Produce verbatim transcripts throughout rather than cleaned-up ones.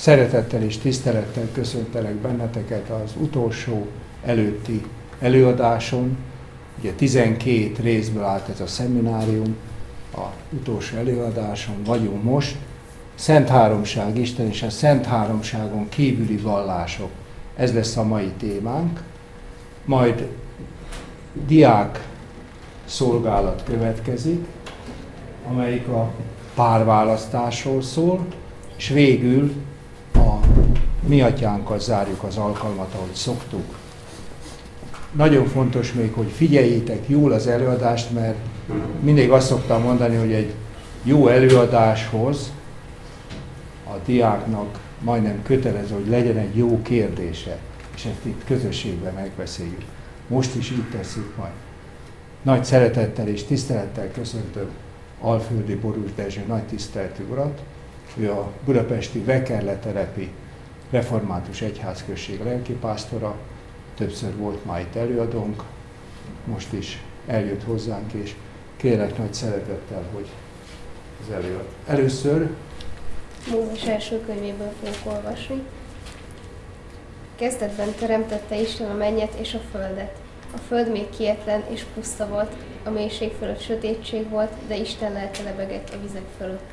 Szeretettel és tisztelettel köszöntelek benneteket az utolsó előtti előadáson. Ugye tizenkét részből állt ez a szeminárium, a utolsó előadáson vagyunk most. Szent Háromság, Isten és a Szent Háromságon kívüli vallások. Ez lesz a mai témánk. Majd diák szolgálat következik, amelyik a párválasztásról szól, és végül a Mi Atyánkkal zárjuk az alkalmat, ahogy szoktuk. Nagyon fontos még, hogy figyeljétek jól az előadást, mert mindig azt szoktam mondani, hogy egy jó előadáshoz a diáknak majdnem kötelező, hogy legyen egy jó kérdése, és ezt itt közösségben megbeszéljük. Most is így tesszük majd. Nagy szeretettel és tisztelettel köszöntöm Alföldi Borús Dezső nagy tiszteletű urat. Ő a budapesti Vekerle telepi református egyházközség lelkipásztora. Többször volt már itt előadónk, most is eljött hozzánk, és kérlek nagy szeretettel, hogy az előad. Először Mózes első könyvéből fogok olvasni. Kezdetben teremtette Isten a mennyet és a földet. A föld még kietlen és puszta volt, a mélység fölött sötétség volt, de Isten lelke lebegett a vizek fölött.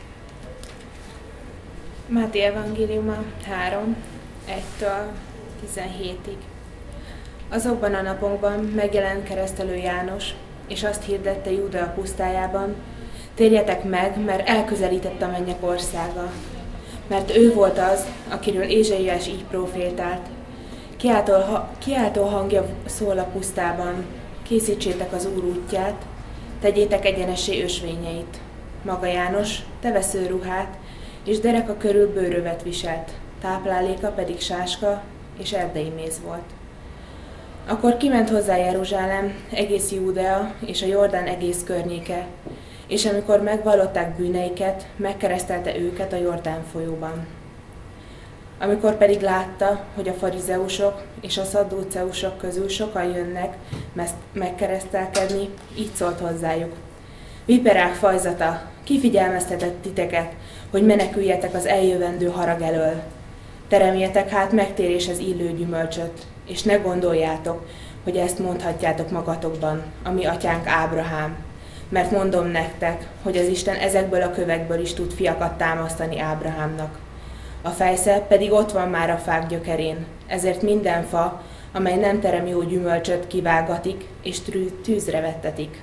Máté evangéliuma három, egytől tizenhétig. Azokban a napokban megjelent keresztelő János, és azt hirdette Júdea pusztájában: térjetek meg, mert elközelített a mennyek országa. Mert ő volt az, akiről Ézsaiás így profétált. Kiáltó, ha, kiáltó hangja szól a pusztában: készítsétek az Úr útját, tegyétek egyenessé ösvényeit. Maga János tevesző ruhát, és dereka körül bőrövet viselt, tápláléka pedig sáska és erdei méz volt. Akkor kiment hozzá Jeruzsálem, egész Júdea és a Jordán egész környéke, és amikor megvallották bűneiket, megkeresztelte őket a Jordán folyóban. Amikor pedig látta, hogy a farizeusok és a szaddúceusok közül sokan jönnek megkeresztelkedni, így szólt hozzájuk: viperák fajzata, ki figyelmeztetett titeket, hogy meneküljetek az eljövendő harag elől? Teremjetek hát megtéréshez illő gyümölcsöt, és ne gondoljátok, hogy ezt mondhatjátok magatokban, a mi atyánk Ábrahám. Mert mondom nektek, hogy az Isten ezekből a kövekből is tud fiakat támasztani Ábrahámnak. A fejsze pedig ott van már a fák gyökerén, ezért minden fa, amely nem terem jó gyümölcsöt, kivágatik, és tűzre vettetik.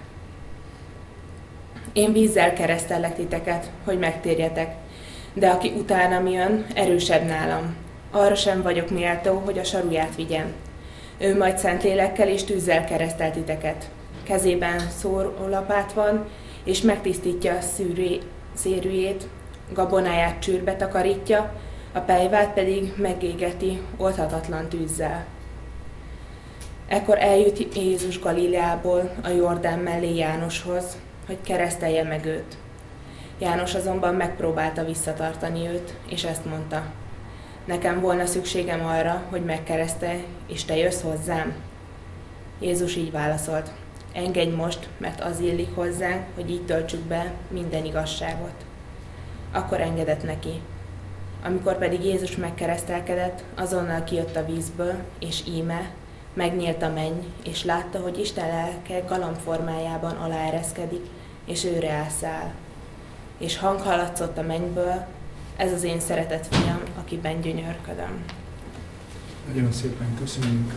Én vízzel keresztellek titeket, hogy megtérjetek, de aki utánam jön, erősebb nálam. Arra sem vagyok méltó, hogy a saruját vigyem. Ő majd Szentlélekkel és tűzzel keresztel titeket. Kezében szórólapát van, és megtisztítja a szűré, szérűjét, gabonáját csőrbe takarítja, a pelyvát pedig megégeti oldhatatlan tűzzel. Ekkor eljött Jézus Galileából a Jordán mellé Jánoshoz, hogy keresztelje meg őt. János azonban megpróbálta visszatartani őt, és ezt mondta: nekem volna szükségem arra, hogy megkeresztelj, és te jössz hozzám? Jézus így válaszolt: engedj most, mert az illik hozzánk, hogy így töltsük be minden igazságot. Akkor engedett neki. Amikor pedig Jézus megkeresztelkedett, azonnal kijött a vízből, és íme, megnyílt a menny, és látta, hogy Isten lelke galamb formájában aláereszkedik, és őre elszáll. És hang hallatszott a mennyből: ez az én szeretett fiam, akiben gyönyörködöm. Nagyon szépen köszönjük.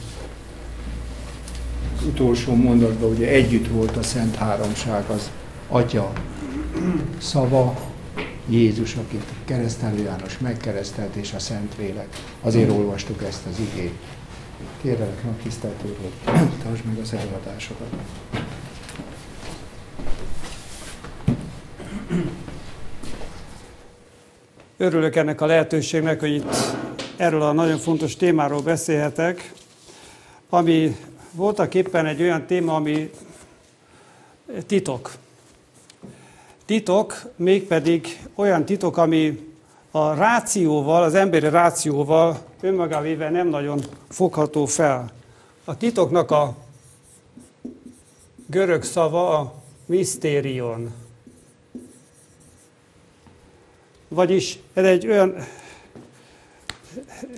Az utolsó mondatban ugye együtt volt a Szent Háromság, az Atya szava, Jézus, akit keresztelő János megkeresztelt, és a Szentlélek. Azért olvastuk ezt az igét. Kérlek, nagy tisztelt Úr, hogy tartsd meg az előadásokat. Örülök ennek a lehetőségnek, hogy itt erről a nagyon fontos témáról beszélhetek, ami voltak éppen egy olyan téma, ami titok. Titok, mégpedig olyan titok, ami a rációval, az emberi rációval önmagávéve nem nagyon fogható fel. A titoknak a görög szava a misztérion. Vagyis ez egy olyan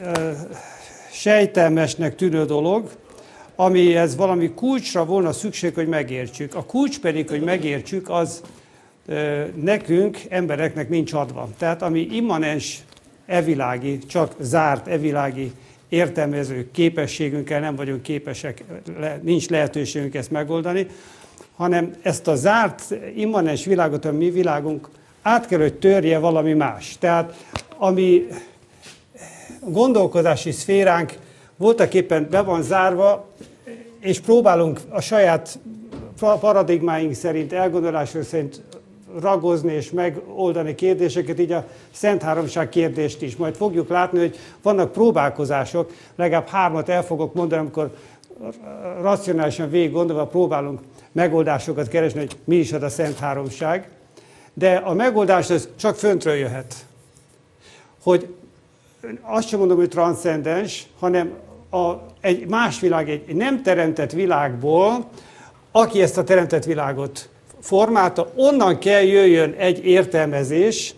sejtelmesnek tűnő dolog, amihez valami kulcsra volna szükség, hogy megértsük. A kulcs pedig, hogy megértsük, az nekünk, embereknek nincs adva. Tehát ami immanens evilági, csak zárt evilági értelmező képességünkkel nem vagyunk képesek, nincs lehetőségünk ezt megoldani, hanem ezt a zárt immanens világot, a mi világunk át kell, hogy törje valami más. Tehát ami gondolkodási szféránk voltaképpen be van zárva, és próbálunk a saját paradigmáink szerint, elgondolások szerint ragozni és megoldani kérdéseket, így a Szent Háromság kérdést is. Majd fogjuk látni, hogy vannak próbálkozások, legalább hármat el fogok mondani, amikor racionálisan végig gondolva próbálunk megoldásokat keresni, hogy mi is az a Szent Háromság. De a megoldás az csak föntről jöhet. Hogy azt sem mondom, hogy transzcendens, hanem a, egy más világ, egy nem teremtett világból, aki ezt a teremtett világot formálta, onnan kell jöjjön egy értelmezés,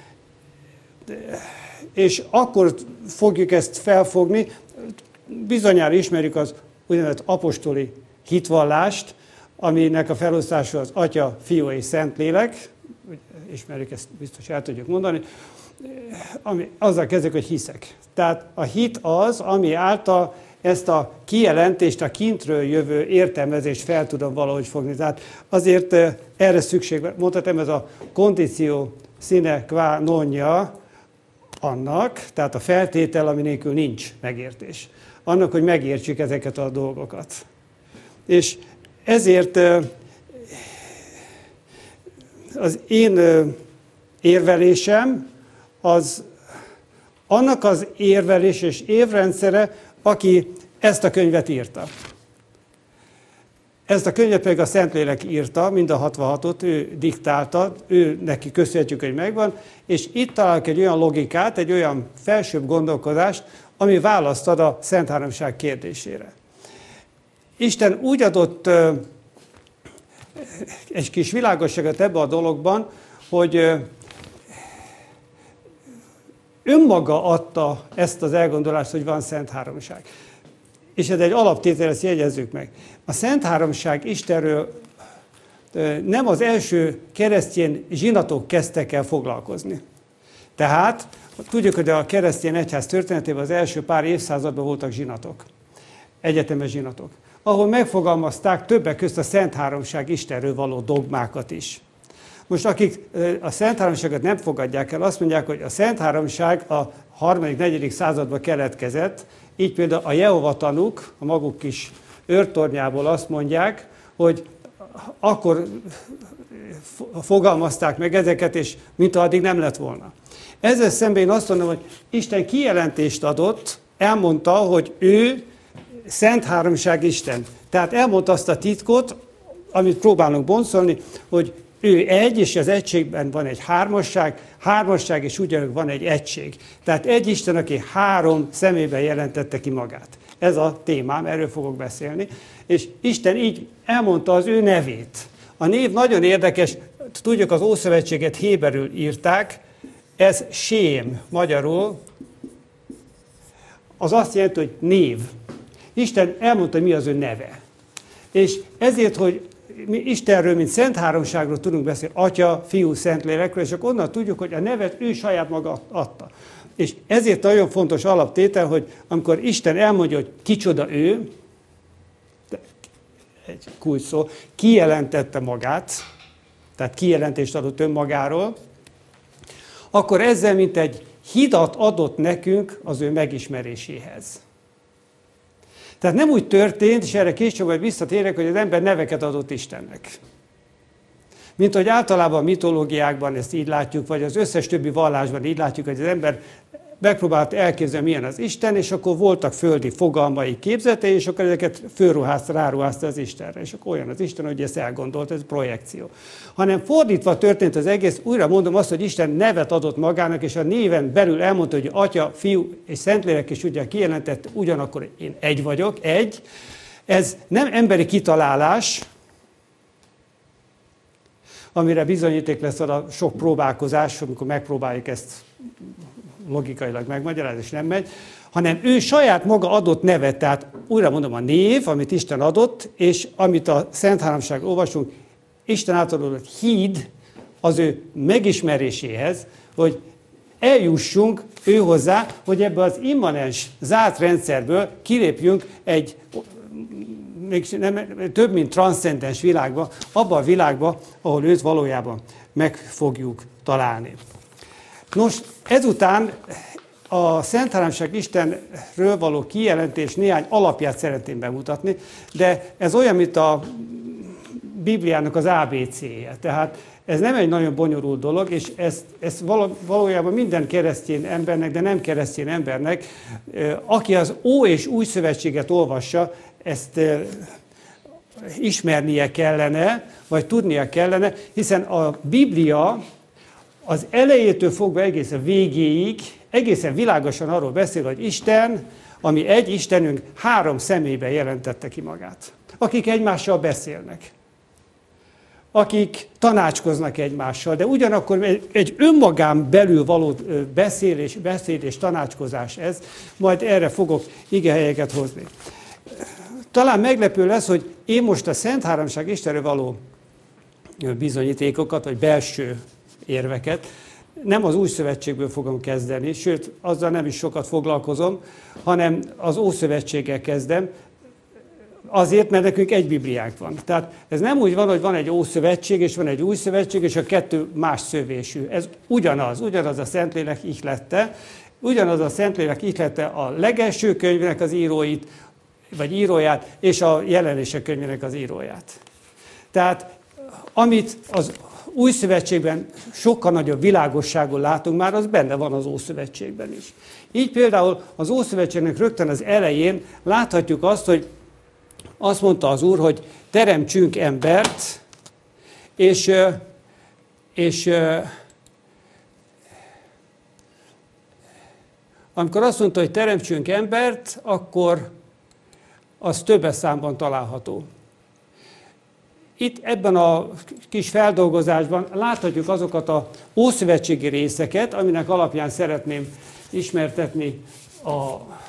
és akkor fogjuk ezt felfogni. Bizonyára ismerjük az úgynevezett apostoli hitvallást, aminek a felosztása az Atya, Fiú és Szentlélek. Ismerjük, ezt biztos el tudjuk mondani. Ami, azzal kezdjük, hogy hiszek. Tehát a hit az, ami által ezt a kijelentést, a kintről jövő értelmezést fel tudom valahogy fogni. Tehát azért erre szükség van. Mondhatom, ez a conditio sine qua nonja annak, tehát a feltétel, ami nélkül nincs megértés. Annak, hogy megértsük ezeket a dolgokat. És ezért az én érvelésem az annak az érvelés és évrendszere, aki ezt a könyvet írta. Ezt a könyvet pedig a Szentlélek írta, mind a hatvanhatot, ő diktálta, ő neki köszönhetjük, hogy megvan, és itt találunk egy olyan logikát, egy olyan felsőbb gondolkodást, ami választ ad a Szent Háromság kérdésére. Isten úgy adott egy kis világosságot ebbe a dologban, hogy önmaga adta ezt az elgondolást, hogy van Szent Háromság. És ez egy alaptétel, ezt jegyezzük meg. A Szent Háromság Istenről nem az első keresztény zsinatok kezdtek el foglalkozni. Tehát tudjuk, hogy a keresztény egyház történetében az első pár évszázadban voltak zsinatok, egyetemes zsinatok, ahol megfogalmazták többek közt a Szent Háromság Istenről való dogmákat is. Most akik a Szent Háromságot nem fogadják el, azt mondják, hogy a Szent Háromság a harmadik, negyedik században keletkezett, így például a Jehova tanúk, a maguk kis őrtornyából azt mondják, hogy akkor fogalmazták meg ezeket, és mint addig nem lett volna. Ezzel szemben én azt mondom, hogy Isten kijelentést adott, elmondta, hogy ő Szent Háromság Isten. Tehát elmondta azt a titkot, amit próbálunk boncolni, hogy ő egy, és az egységben van egy hármasság, hármasság, és ugyanúgy van egy egység. Tehát egy Isten, aki három szemében jelentette ki magát. Ez a témám, erről fogok beszélni. És Isten így elmondta az ő nevét. A név nagyon érdekes, tudjuk, az Ószövetséget héberül írták, ez sém magyarul, az azt jelenti, hogy név. Isten elmondta, mi az ő neve. És ezért, hogy mi Istenről, mint Szent Háromságról tudunk beszélni, Atya, Fiú, Szentlélekről, és akkor onnan tudjuk, hogy a nevet ő saját maga adta. És ezért nagyon fontos alaptétel, hogy amikor Isten elmondja, hogy kicsoda ő, egy kulcs szó, kijelentette magát, tehát kijelentést adott önmagáról, akkor ezzel mint egy hidat adott nekünk az ő megismeréséhez. Tehát nem úgy történt, és erre később majd visszatérek, hogy az ember neveket adott Istennek. Mint hogy általában a mitológiákban ezt így látjuk, vagy az összes többi vallásban így látjuk, hogy az ember megpróbált elképzelni, milyen az Isten, és akkor voltak földi fogalmai, képzetei, és akkor ezeket fölruházta, ráruházta az Istenre. És akkor olyan az Isten, hogy ezt elgondolt, ez projekció. Hanem fordítva történt az egész, újra mondom azt, hogy Isten nevet adott magának, és a néven belül elmondta, hogy Atya, Fiú és Szentlélek is ugye kijelentett, ugyanakkor én egy vagyok, egy. Ez nem emberi kitalálás, amire bizonyíték lesz a sok próbálkozás, amikor megpróbáljuk ezt logikailag megmagyarázni, és nem megy, hanem ő saját maga adott nevet, tehát újra mondom, a név, amit Isten adott, és amit a Szent Háromság olvasunk, Isten által adott híd az ő megismeréséhez, hogy eljussunk ő hozzá, hogy ebből az immanens zárt rendszerből kilépjünk egy még nem, több mint transzcendens világba, abban a világba, ahol őt valójában meg fogjuk találni. Nos, ezután a Szent Háromság Istenről való kijelentés néhány alapját szeretném bemutatni, de ez olyan, mint a Bibliának az á bé cé-je. Tehát ez nem egy nagyon bonyolult dolog, és ezt, ezt valójában minden keresztény embernek, de nem keresztény embernek, aki az Ó és Új Szövetséget olvassa, ezt ismernie kellene, vagy tudnia kellene, hiszen a Biblia az elejétől fogva egészen végéig egészen világosan arról beszél, hogy Isten, ami egy Istenünk, három személyben jelentette ki magát. Akik egymással beszélnek, akik tanácskoznak egymással, de ugyanakkor egy, egy önmagán belül való beszélés, beszéd és tanácskozás ez, majd erre fogok igehelyeket hozni. Talán meglepő lesz, hogy én most a Szent Háromság Istenre való bizonyítékokat, vagy belső érveket nem az Új Szövetségből fogom kezdeni, sőt, azzal nem is sokat foglalkozom, hanem az Ószövetséggel kezdem, azért, mert nekünk egy Bibliánk van. Tehát ez nem úgy van, hogy van egy Ószövetség, és van egy Új Szövetség, és a kettő más szövésű. Ez ugyanaz, ugyanaz a Szentlélek ihlette, ugyanaz a Szentlélek ihlette a legelső könyvnek az íróit, vagy íróját, és a Jelenések könyvének az íróját. Tehát amit az Új Szövetségben sokkal nagyobb világosságon látunk már, az benne van az Ószövetségben is. Így például az Ószövetségnek rögtön az elején láthatjuk azt, hogy azt mondta az Úr, hogy teremtsünk embert, és, és amikor azt mondta, hogy teremtsünk embert, akkor az többes számban található. Itt ebben a kis feldolgozásban láthatjuk azokat az ószövetségi részeket, aminek alapján szeretném ismertetni a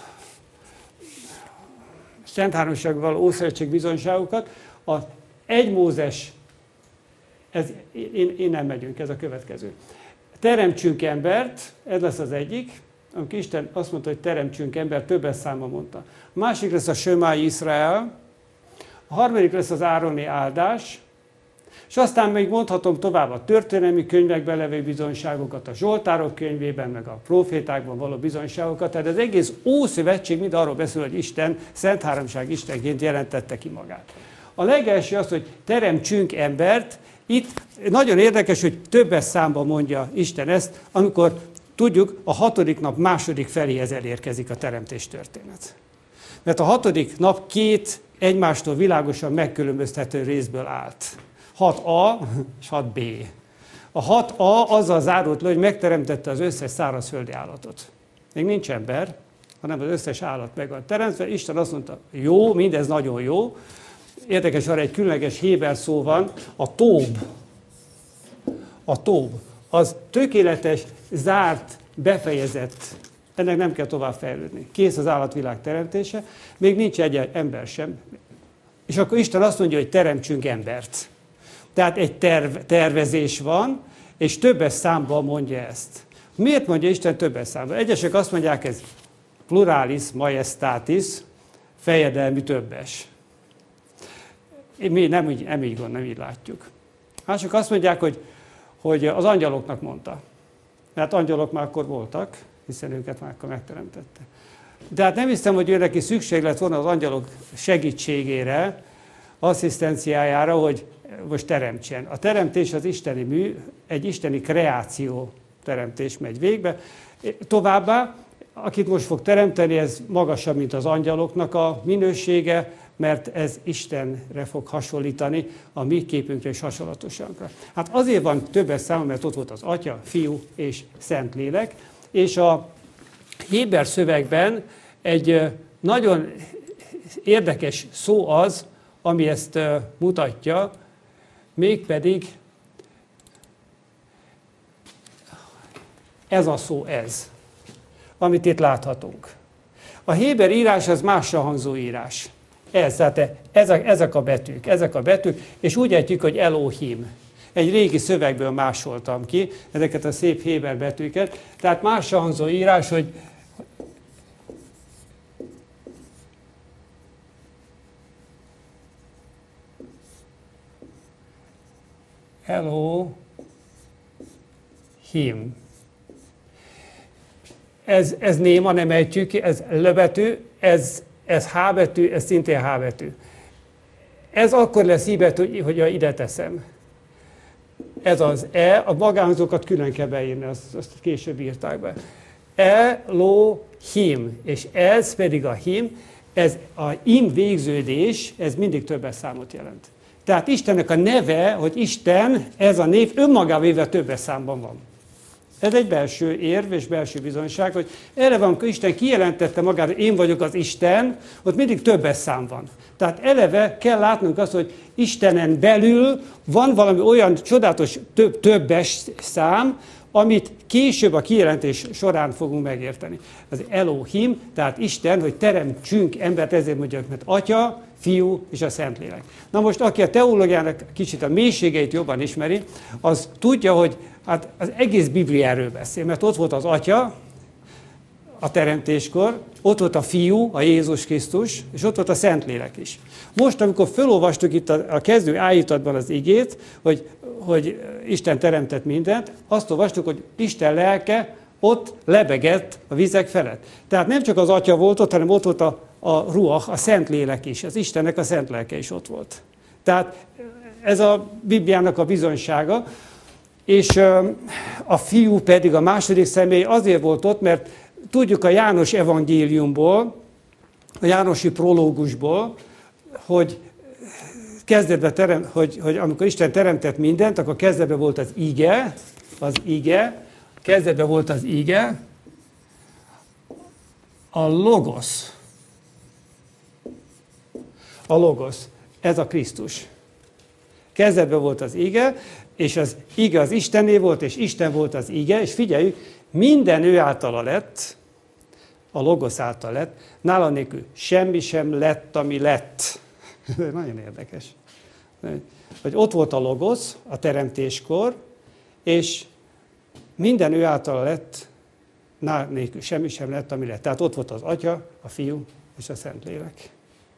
Szent Háromságban való Ószövetség bizonyságokat. Az egy Mózes, ez, én, én nem megyünk, ez a következő. Teremtsünk embert, ez lesz az egyik, amikor Isten azt mondta, hogy teremtsünk embert, többes számban mondta. A másik lesz a Sömá Izrael, a harmadik lesz az Ároni áldás, és aztán még mondhatom tovább a történelmi könyvekben levő bizonyságokat, a Zsoltárok könyvében, meg a profétákban való bizonyságokat. Tehát az egész Ószövetség mind arról beszél, hogy Isten, Szent Háromság Istenként jelentette ki magát. A legelső az, hogy teremtsünk embert. Itt nagyon érdekes, hogy többes számban mondja Isten ezt, amikor tudjuk, a hatodik nap második feléhez elérkezik a teremtés történet. Mert a hatodik nap két egymástól világosan megkülönböztető részből állt. hat A és hat B. A hat A azzal zárult le, hogy megteremtette az összes szárazföldi állatot. Még nincs ember, hanem az összes állat meg van teremtve. Isten azt mondta, jó, mindez nagyon jó. Érdekes, arra egy különleges héber szó van, a tób. A tób. Az tökéletes, zárt, befejezett. Ennek nem kell tovább fejlődni. Kész az állatvilág teremtése, még nincs egy ember sem. És akkor Isten azt mondja, hogy teremtsünk embert. Tehát egy terv, tervezés van, és többes számban mondja ezt. Miért mondja Isten többes számban? Egyesek azt mondják, ez pluralis majestatis, fejedelmi többes. Mi nem így, nem így, nem így látjuk. Mások azt mondják, hogy, hogy az angyaloknak mondta. Mert angyalok már akkor voltak, hiszen őket már akkor megteremtette. De hát nem hiszem, hogy ő neki szükség lett volna az angyalok segítségére, asszisztenciájára, hogy most teremtsen. A teremtés az isteni mű, egy isteni kreáció teremtés megy végbe. Továbbá, akit most fog teremteni, ez magasabb, mint az angyaloknak a minősége, mert ez Istenre fog hasonlítani, a mi képünkre és hasonlatosankra. Hát azért van többes száma, mert ott volt az Atya, Fiú és Szentlélek, és a héber szövegben egy nagyon érdekes szó az, ami ezt mutatja, mégpedig ez a szó ez. amit itt láthatunk. A héber írás az mással hangzó írás. Ez, tehát ezek, ezek a betűk, ezek a betűk, és úgy ejtjük, hogy Elohim. Egy régi szövegből másoltam ki ezeket a szép héber betűket. Tehát mással hangzó írás, hogy Elohim. Ez, ez néma, nem ejtjük ki, ez L betű, ez, ez H betű, ez szintén H betű. Ez akkor lesz I betű, hogy ide teszem. Ez az E, a magánhangzókat külön kell beírni, azt, azt később írták be. Elohim, és ez pedig a him, ez a im végződés, ez mindig többes számot jelent. Tehát Istennek a neve, hogy Isten, ez a név önmagávével többes számban van. Ez egy belső érv és belső bizonyság, hogy eleve, amikor Isten kijelentette magára, hogy én vagyok az Isten, ott mindig többes szám van. Tehát eleve kell látnunk azt, hogy Istenen belül van valami olyan csodálatos több, többes szám, amit később a kijelentés során fogunk megérteni. Az Elohim, tehát Isten, hogy teremtsünk embert, ezért mondjuk, mert Atya, Fiú és a Szentlélek. Na most, aki a teológiának kicsit a mélységeit jobban ismeri, az tudja, hogy hát az egész Bibliáról beszél, mert ott volt az Atya a teremtéskor, ott volt a Fiú, a Jézus Krisztus, és ott volt a Szentlélek is. Most, amikor felolvastuk itt a, a kezdő ájítatban az igét, hogy, hogy Isten teremtett mindent, azt olvastuk, hogy Isten lelke ott lebegett a vizek felett. Tehát nem csak az Atya volt ott, hanem ott volt a, a Ruach, a Szentlélek is, az Istennek a Szent Lelke is ott volt. Tehát ez a Bibliának a bizonysága, és a Fiú pedig a második személy azért volt ott, mert tudjuk a János evangéliumból, a Jánosi prológusból, hogy kezdetben terem, hogy, hogy amikor Isten teremtett mindent, akkor kezdetben volt az ige, az ige, kezdetben volt az ige, a logosz. A logosz, ez a Krisztus. Kezdetben volt az ige, és az ige az Istenné volt, és Isten volt az ige, és figyeljük, minden ő általa lett, a logosz által lett, nála nélkül semmi sem lett, ami lett. Ez nagyon érdekes. Hogy ott volt a logosz a teremtéskor, és minden ő általa lett, nála nélkül semmi sem lett, ami lett. Tehát ott volt az Atya, a Fiú és a Szentlélek.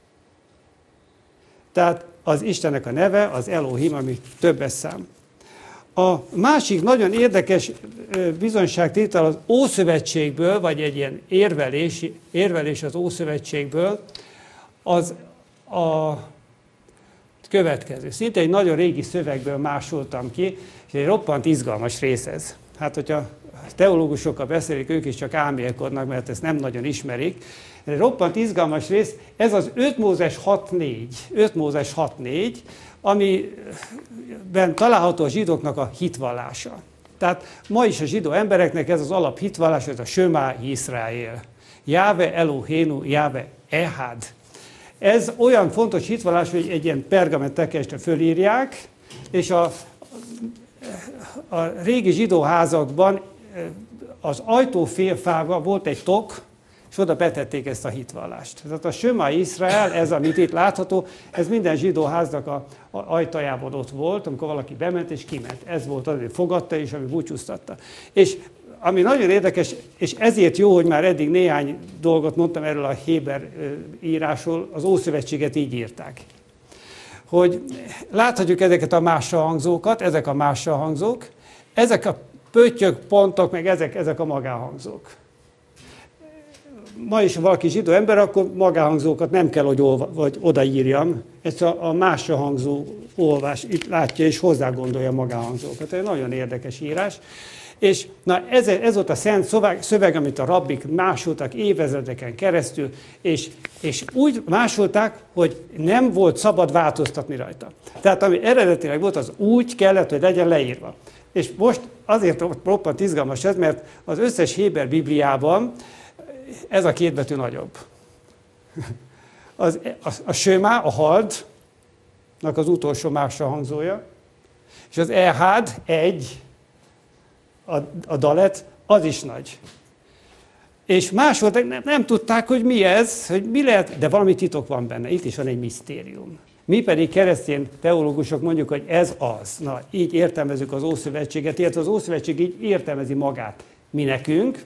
Tehát az Istennek a neve, az Elohim, ami többes szám. A másik nagyon érdekes bizonyságtétel az Ószövetségből, vagy egy ilyen érvelés, érvelés az Ószövetségből, az a következő. Szinte egy nagyon régi szövegből másoltam ki, és egy roppant izgalmas rész ez. Hát, hogyha teológusokkal beszélik, ők is csak álmélkodnak, mert ezt nem nagyon ismerik. Egy roppant izgalmas rész, ez az öt Mózes hat négy, öt Mózes hat négy, amiben található a zsidóknak a hitvallása. Tehát ma is a zsidó embereknek ez az alap hitvallás, ez a Sömá Iszrael. Jáve Elohénu, Jáve Ehad. Ez olyan fontos hitvallás, hogy egy ilyen pergament tekestre fölírják, és a, a régi zsidó házakban az ajtófélfában volt egy tok, és oda betették ezt a hitvallást. Tehát a Sömá Iszrael, ez, amit itt látható, ez minden zsidó háznak a, a ajtajában ott volt, amikor valaki bement és kiment. Ez volt az, hogy fogadta és ami búcsúztatta. És ami nagyon érdekes, és ezért jó, hogy már eddig néhány dolgot mondtam erről a héber írásról, az Ószövetséget így írták. Hogy láthatjuk ezeket a mással hangzókat, ezek a mással hangzók, ezek a pöttyök, pontok, meg ezek, ezek a magánhangzók. Ma is, ha valaki zsidó ember, akkor magánhangzókat nem kell, hogy, olva, hogy odaírjam. Ezt a, a másra hangzó olvás itt látja, és hozzá gondolja a magánhangzókat. Ez egy nagyon érdekes írás. És na, ez, ez volt a szent szöveg, szöveg, amit a rabbik másoltak évezredeken keresztül, és, és úgy másolták, hogy nem volt szabad változtatni rajta. Tehát ami eredetileg volt, az úgy kellett, hogy legyen leírva. És most azért roppant izgalmas ez, mert az összes héber Bibliában ez a két betű nagyobb. Az, a, a Sömá, a haldnak az utolsó másra hangzója, és az Ehad, egy, a, a dalet, az is nagy. És más voltak, nem, nem tudták, hogy mi ez, hogy mi lehet, de valami titok van benne, itt is van egy misztérium. Mi pedig keresztény teológusok mondjuk, hogy ez az. Na, így értelmezzük az Ószövetséget, illetve az Ószövetség így értelmezi magát mi nekünk,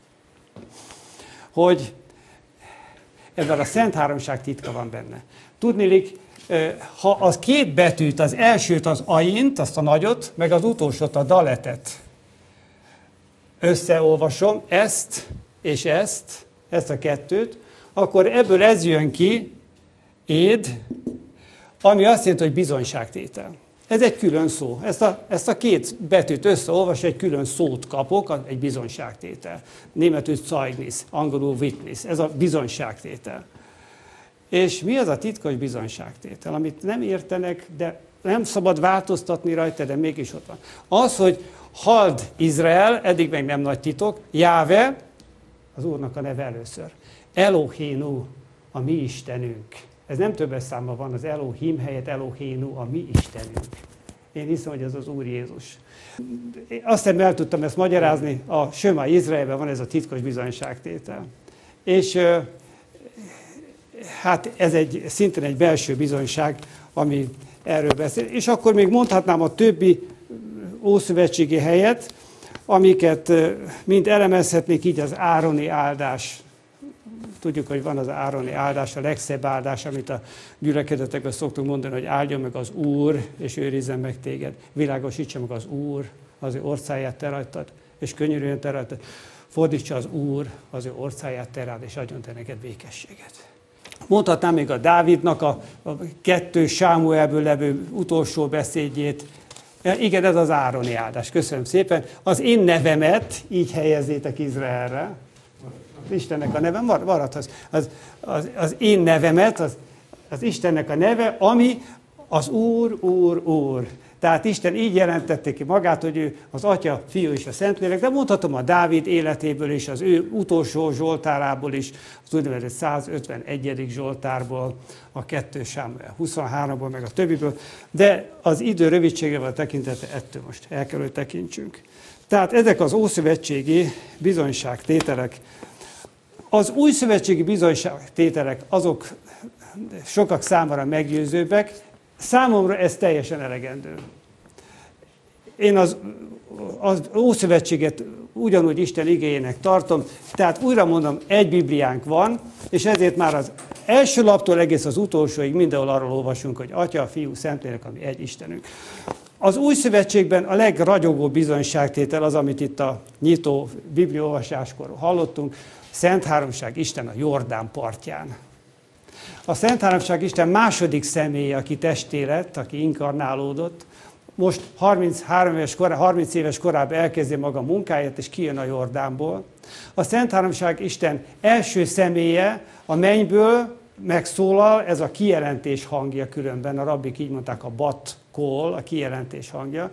hogy ebben a Szent Háromság titka van benne. Tudniillik, ha az két betűt, az elsőt, az aint, azt a nagyot, meg az utolsót, a daletet összeolvasom, ezt és ezt, ezt a kettőt, akkor ebből ez jön ki, éd, ami azt jelenti, hogy bizonyságtétel. Ez egy külön szó. Ezt a, ezt a két betűt összeolvas, egy külön szót kapok, egy bizonyságtétel. Németül Zeugnis, angolul Witness. Ez a bizonyságtétel. És mi az a titkos bizonyságtétel, amit nem értenek, de nem szabad változtatni rajta, de mégis ott van. Az, hogy halld Izrael, eddig meg nem nagy titok, Jáve, az Úrnak a neve először. Elohénu, a mi Istenünk. Ez nem többes számban van, az Elohim helyett Elohénu, a mi Istenünk. Én hiszem, hogy ez az Úr Jézus. Azt nem el tudtam ezt magyarázni, a Söma Izraelben van ez a titkos bizonyságtétel. És hát ez egy, szintén egy belső bizonyság, ami erről beszél. És akkor még mondhatnám a többi ószövetségi helyet, amiket mind elemezhetnék, így az ároni áldás. Tudjuk, hogy van az ároni áldás, a legszebb áldás, amit a gyülekezetekben szoktunk mondani, hogy áldjon meg az Úr, és őrizzen meg téged. Világosítsa meg az Úr, az ő orcáját te rajtad, és könyörüljön te rajtad. Fordítsa az Úr az ő orcáját te rád, és adjon te neked békességet. Mondhatnám még a Dávidnak a, a kettő Sámuelből levő utolsó beszédjét. Igen, ez az ároni áldás. Köszönöm szépen. Az én nevemet így helyezzétek Izraelre. Istennek a neve, maradhat az, az, az, az én nevemet, az, az Istennek a neve, ami az Úr, Úr, Úr. Tehát Isten így jelentette ki magát, hogy ő az Atya, Fiú és a Szentlélek, de mondhatom a Dávid életéből is, az ő utolsó zsoltárából is, az úgynevezett százötvenegyedik zsoltárból, a kettő Sámuel huszonháromból, meg a többiből, de az idő rövidségével tekintete ettől most el kell, hogy tekintsünk. Tehát ezek az ószövetségi bizonyságtételek. Az új szövetségi bizonyságtételek azok sokak számára meggyőzőbbek, számomra ez teljesen elegendő. Én az, az Ószövetséget ugyanúgy Isten igéjének tartom, tehát újra mondom, egy Bibliánk van, és ezért már az első laptól egész az utolsóig mindenhol arról olvasunk, hogy Atya, Fiú, Szentlélek, ami egy Istenünk. Az Új Szövetségben a legragyogóbb bizonyságtétel az, amit itt a nyitó bibliaolvasáskor hallottunk, Szent Háromság Isten a Jordán partján. A Szent Háromság Isten második személye, aki testé lett, aki inkarnálódott, most harminchárom éves korá, harminc éves korában elkezdi maga munkáját, és kijön a Jordánból. A Szent Háromság Isten első személye a mennyből megszólal, ez a kijelentés hangja különben, a rabbik így mondták, a bat kol, a kijelentés hangja,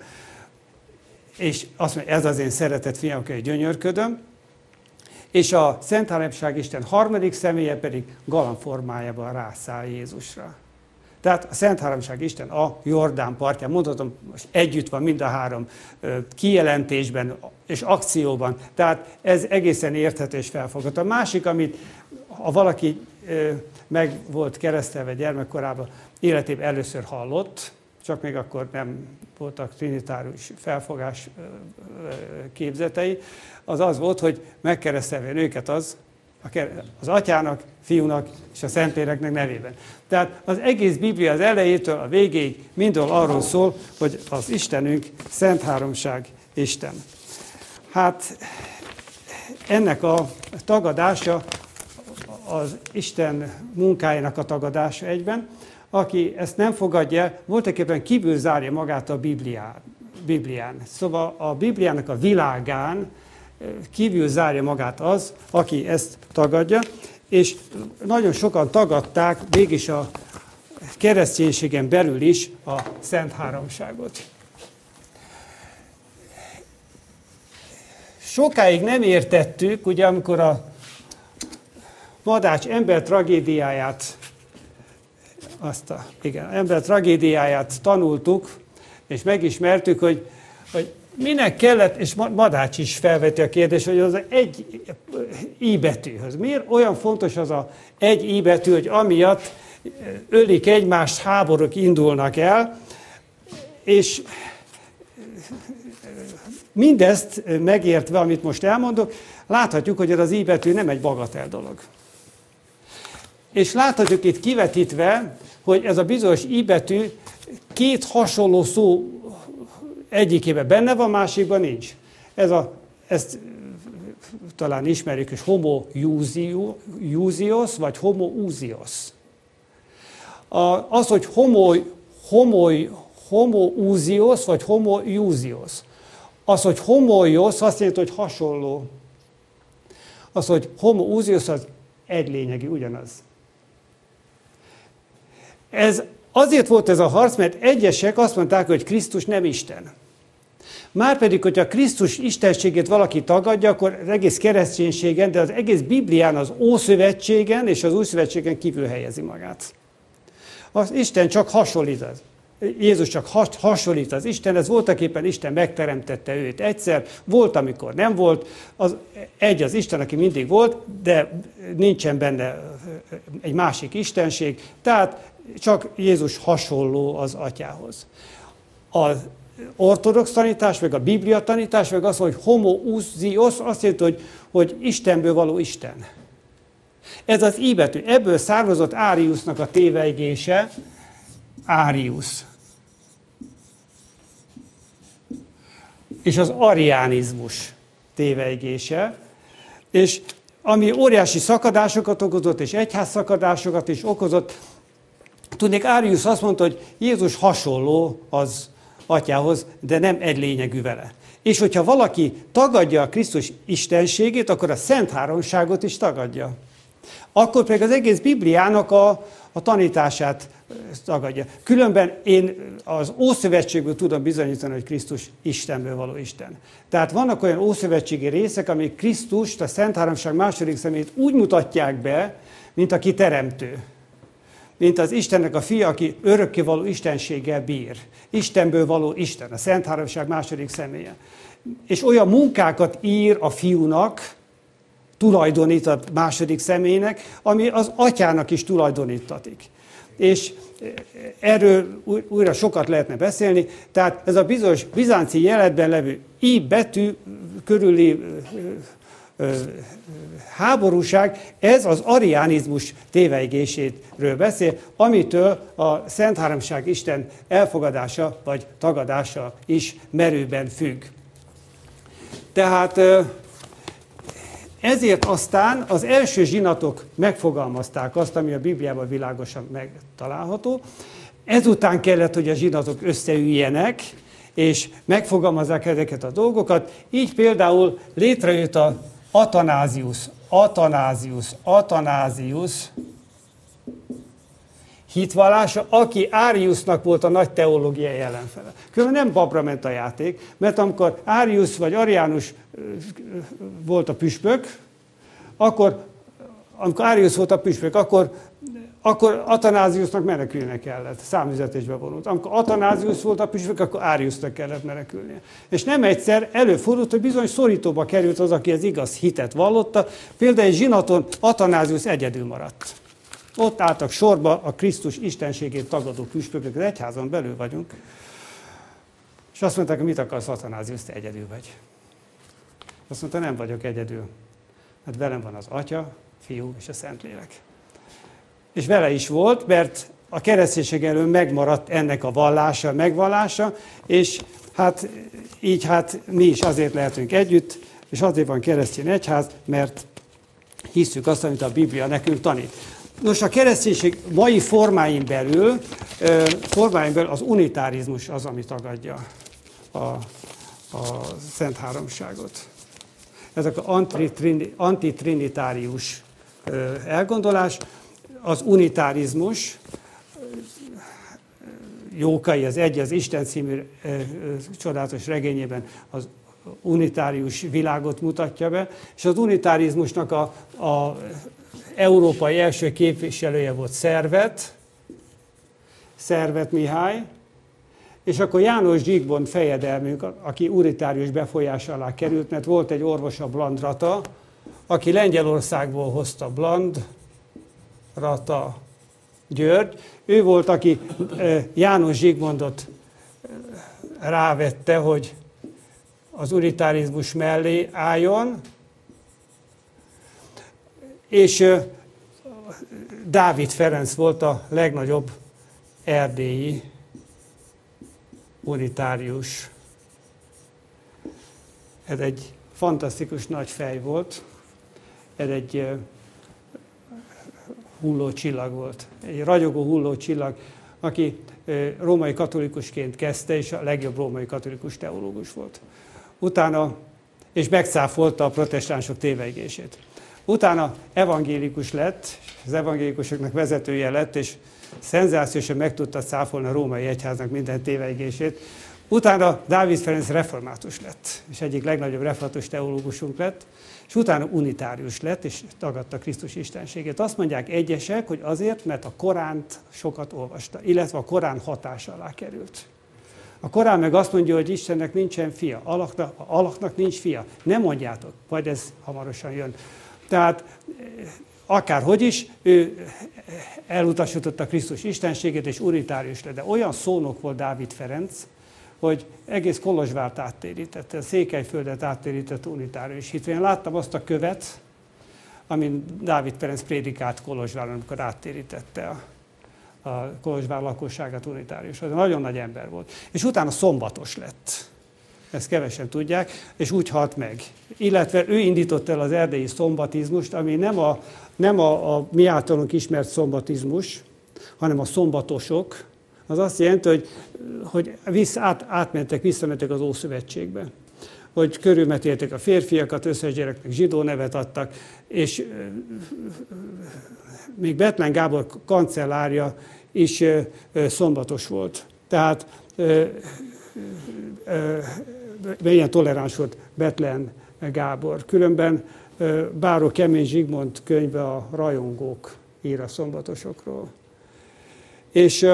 és azt mondja, ez az én szeretett fiam, aki gyönyörködöm, és a Szent Háromság Isten harmadik személye pedig galamb formájában rászáll Jézusra. Tehát a Szent Háromság Isten a Jordán partján, mondhatom, most együtt van mind a három kijelentésben és akcióban, tehát ez egészen érthető és felfogható. A másik, amit ha valaki meg volt keresztelve gyermekkorában, életében először hallott, csak még akkor nem voltak trinitárius felfogás képzetei, az az volt, hogy megkeresztelve őket az, az Atyának, Fiúnak és a Szentléleknek nevében. Tehát az egész Biblia az elejétől a végéig mindol arról szól, hogy az Istenünk Szent Háromság Isten. Hát ennek a tagadása az Isten munkájának a tagadása egyben. Aki ezt nem fogadja, voltaképpen kívül zárja magát a Biblián. Biblián. Szóval a Bibliának a világán kívül zárja magát az, aki ezt tagadja, és nagyon sokan tagadták mégis a kereszténységen belül is a Szent Háromságot. Sokáig nem értettük, ugye amikor a Madács ember tragédiáját, azt a, igen, ember tragédiáját tanultuk, és megismertük, hogy, hogy minek kellett, és Madács is felveti a kérdést, hogy az egy i betűhöz. Miért olyan fontos az a egy i betű, hogy amiatt ölik egymást, háborúk indulnak el, és mindezt megértve, amit most elmondok, láthatjuk, hogy ez az i betű nem egy bagatel dolog. És láthatjuk itt kivetítve, hogy ez a bizonyos i betű két hasonló szó egyikében benne van, másikban nincs. Ez a, ezt talán ismerjük, és homoiúzios, vagy homoúzios. Az, hogy homo, homo, homoúzios, vagy homoiúzios. Az, hogy homoios, azt jelenti, hogy hasonló. Az, hogy homoúzios, az egy lényegi, ugyanaz. Ez azért volt ez a harc, mert egyesek azt mondták, hogy Krisztus nem Isten. Márpedig, hogyha Krisztus istenségét valaki tagadja, akkor az egész kereszténységen, de az egész Biblián, az Ószövetségen és az Újszövetségen kívül helyezi magát. Az Isten csak hasonlít az. Jézus csak has, hasonlít az Isten, ez voltaképpen Isten megteremtette őt egyszer, volt, amikor nem volt, az egy az Isten, aki mindig volt, de nincsen benne egy másik istenség, tehát csak Jézus hasonló az atyához. Az ortodox tanítás, meg a Biblia tanítás, meg az, hogy homoúzios, azt jelenti, hogy, hogy Istenből való Isten. Ez az i betű, ebből származott Áriusnak a tévejgése, Árius. És az ariánizmus tévejgése, és ami óriási szakadásokat okozott, és egyházszakadásokat is okozott. Tudnék, Árius azt mondta, hogy Jézus hasonló az atyához, de nem egy lényegű vele. És hogyha valaki tagadja a Krisztus istenségét, akkor a Szent Háromságot is tagadja. Akkor pedig az egész Bibliának a, a tanítását tagadja. Különben én az Ószövetségből tudom bizonyítani, hogy Krisztus Istenből való Isten. Tehát vannak olyan ószövetségi részek, amik Krisztust, a Szent Háromság második személyét úgy mutatják be, mint aki teremtő. Mint az Istennek a fia, aki örökkévaló istenséggel bír. Istenből való Isten, a Szent Háromság második személye. És olyan munkákat ír a fiúnak, tulajdonít a második személynek, ami az atyának is tulajdonítatik. És erről újra sokat lehetne beszélni, tehát ez a bizonyos bizánci jeletben levő i betű körüli háborúság, ez az ariánizmus tévejgéséről beszél, amitől a Szent Háromság Isten elfogadása vagy tagadása is merőben függ. Tehát ezért aztán az első zsinatok megfogalmazták azt, ami a Bibliában világosan megtalálható. Ezután kellett, hogy a zsinatok összeüljenek, és megfogalmazzák ezeket a dolgokat. Így például létrejött a Atanázius, Atanázius, Atanázius hitvallása, aki Áriusnak volt a nagy teológiai ellenfele. Különben nem babra ment a játék, mert amikor Árius vagy Ariánus volt a püspök, akkor, amikor Árius volt a püspök, akkor, akkor Atanáziusnak menekülnie kellett, számüzetésbe vonult. Amikor Atanázius volt a püspök, akkor Áriusnak kellett menekülnie. És nem egyszer előfordult, hogy bizony szorítóba került az, aki az igaz hitet vallotta. Például egy zsinaton Atanázius egyedül maradt. Ott álltak sorba a Krisztus istenségét tagadó püspökök, az egyházon belül vagyunk. És azt mondták, hogy mit akarsz, Atanázius, te egyedül vagy. Azt mondta, nem vagyok egyedül. Hát velem van az Atya, Fiú és a Szentlélek. És vele is volt, mert a kereszténység elől megmaradt ennek a vallása, megvallása, és hát így hát mi is azért lehetünk együtt, és azért van keresztény egyház, mert hisszük azt, amit a Biblia nekünk tanít. Nos, a kereszténység mai formáin belül, formáin belül az unitárizmus az, ami tagadja a, a Szent Háromságot. Ezek az antitrinitárius elgondolás, az unitárizmus, Jókai az egy, az Isten című csodálatos regényében az unitárius világot mutatja be, és az unitárizmusnak a, a európai első képviselője volt Szervet, Szervet Mihály, És akkor János Zsigmond fejedelmünk, aki unitárius befolyás alá került, mert volt egy orvos, a Blandrata, aki Lengyelországból hozta Blandrata György. Ő volt, aki János Zsigmondot rávette, hogy az unitárizmus mellé álljon, és Dávid Ferenc volt a legnagyobb erdélyi unitárius. Ez egy fantasztikus nagy fej volt, ez egy hulló csillag volt, egy ragyogó hulló csillag, aki római katolikusként kezdte, és a legjobb római katolikus teológus volt. Utána, és megcáfolta a protestánsok tévejgését. Utána evangélikus lett, az evangélikusoknak vezetője lett, és szenzációsan meg tudta cáfolni a római egyháznak minden tévejgését. Utána Dávid Ferenc református lett, és egyik legnagyobb református teológusunk lett, és utána unitárius lett, és tagadta Krisztus istenségét. Azt mondják egyesek, hogy azért, mert a Koránt sokat olvasta, illetve a Korán hatása alá került. A Korán meg azt mondja, hogy Istennek nincsen fia, Allahnak, Allahnak nincs fia. Nem mondjátok, majd ez hamarosan jön. Tehát akárhogy is, ő elutasította Krisztus istenségét, és unitárius lett. De olyan szónok volt Dávid Ferenc, hogy egész Kolozsvárt áttérítette, a Székelyföldet áttérítette unitárius hitvén. Láttam azt a követ, amin Dávid Ferenc prédikált Kolozsváron, amikor áttérítette a, a Kolozsvár lakosságát unitáriusra. Nagyon nagy ember volt. És utána szombatos lett. Ezt kevesen tudják, és úgy halt meg. Illetve ő indította el az erdélyi szombatizmust, ami nem a, nem a, a mi általunk ismert szombatizmus, hanem a szombatosok. Az azt jelenti, hogy, hogy vissza, át, átmentek, visszamentek az Ószövetségbe. Hogy körülmetélték a férfiakat, összes gyereknek zsidó nevet adtak, és még Bethlen Gábor kancellárja is szombatos volt. Tehát milyen toleráns volt Bethlen Gábor. Különben Báró Kemény Zsigmond könyve a Rajongók ír a szombatosokról. És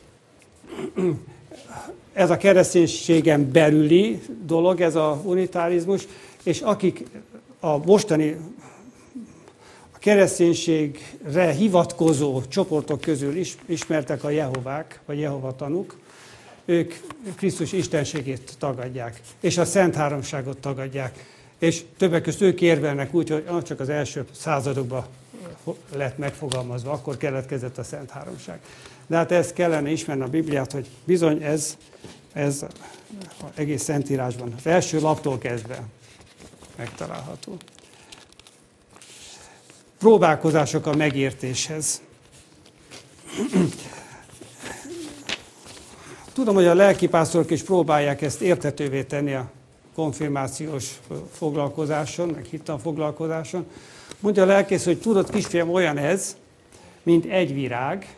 ez a kereszténységen belüli dolog, ez a unitárizmus, és akik a mostani a kereszténységre hivatkozó csoportok közül is, ismertek a Jehovák, vagy Jehova tanúk, ők Krisztus istenségét tagadják, és a Szent Háromságot tagadják, és többek között ők érvelnek úgy, hogy csak az első századokban lett megfogalmazva, akkor keletkezett a Szent Háromság. De hát ezt kellene ismerni a Bibliát, hogy bizony ez, ez egész Szentírásban, az első laptól kezdve megtalálható. Próbálkozások a megértéshez. Tudom, hogy a lelkipásztorok is próbálják ezt érthetővé tenni a konfirmációs foglalkozáson, meg hittan foglalkozáson. Mondja a lelkész, hogy tudod, kisfiam, olyan ez, mint egy virág,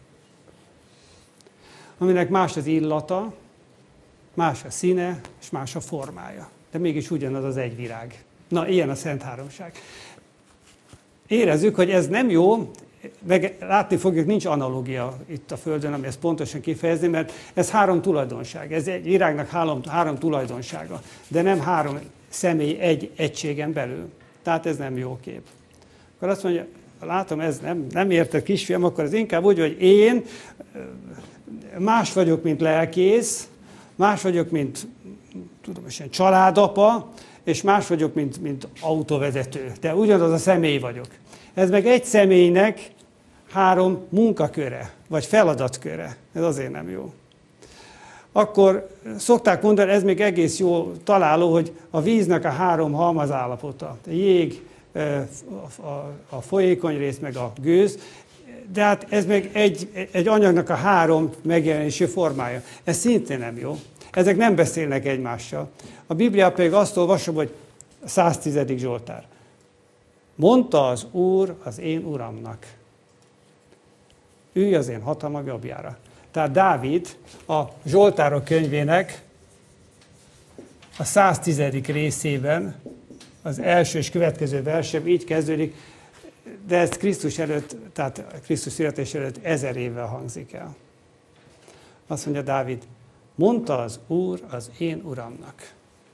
aminek más az illata, más a színe, és más a formája. De mégis ugyanaz az egy virág. Na, ilyen a Szent Háromság. Érezzük, hogy ez nem jó, meg látni fogjuk, nincs analógia itt a Földön, ami ezt pontosan kifejezni, mert ez három tulajdonság. Ez egy virágnak három, három tulajdonsága, de nem három személy egy egységen belül. Tehát ez nem jó kép. Akkor azt mondja, látom, ez nem, nem érted, kisfiam, akkor ez inkább úgy, hogy én más vagyok, mint lelkész, más vagyok, mint tudom, ilyen családapa, és más vagyok, mint, mint autóvezető. De ugyanaz a személy vagyok. Ez meg egy személynek három munkaköre, vagy feladatköre. Ez azért nem jó. Akkor szokták mondani, ez még egész jó találó, hogy a víznek a három halmazállapota. A jég, a folyékony rész, meg a gőz. De hát ez meg egy, egy anyagnak a három megjelenési formája. Ez szintén nem jó. Ezek nem beszélnek egymással. A Biblia pedig azt olvasom, hogy a száztizedik Zsoltár. Mondta az Úr az én Uramnak. Ülj az én hatalmam jobbjára. Tehát Dávid a Zsoltárok könyvének a száztizedik részében, az első és következő versében így kezdődik, de ez Krisztus előtt, tehát Krisztus születés előtt ezer évvel hangzik el. Azt mondja Dávid, mondta az Úr az én Uramnak.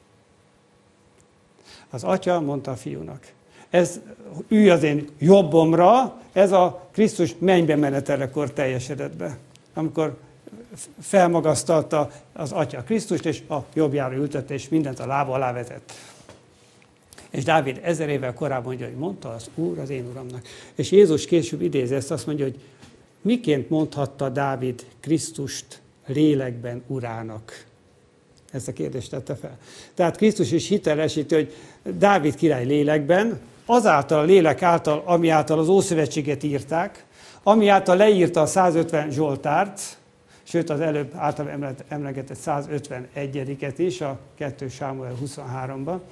Az atya mondta a fiúnak. Ez ülj az én jobbomra, ez a Krisztus mennybe menetelekor teljesedett be. Amikor felmagasztalta az atya Krisztust, és a jobbjára ültette, és mindent a lába alá vetett. És Dávid ezer évvel korábban mondja, hogy mondta az Úr az én Uramnak. És Jézus később idézi ezt, azt mondja, hogy miként mondhatta Dávid Krisztust lélekben urának? Ezt a kérdést tette fel. Tehát Krisztus is hitelesíti, hogy Dávid király lélekben, azáltal a lélek által, ami által az Ószövetséget írták, ami által leírta a százötven Zsoltárt, sőt az előbb által emlegetett százötvenegyediket is, a kettő Sámuel huszonháromban,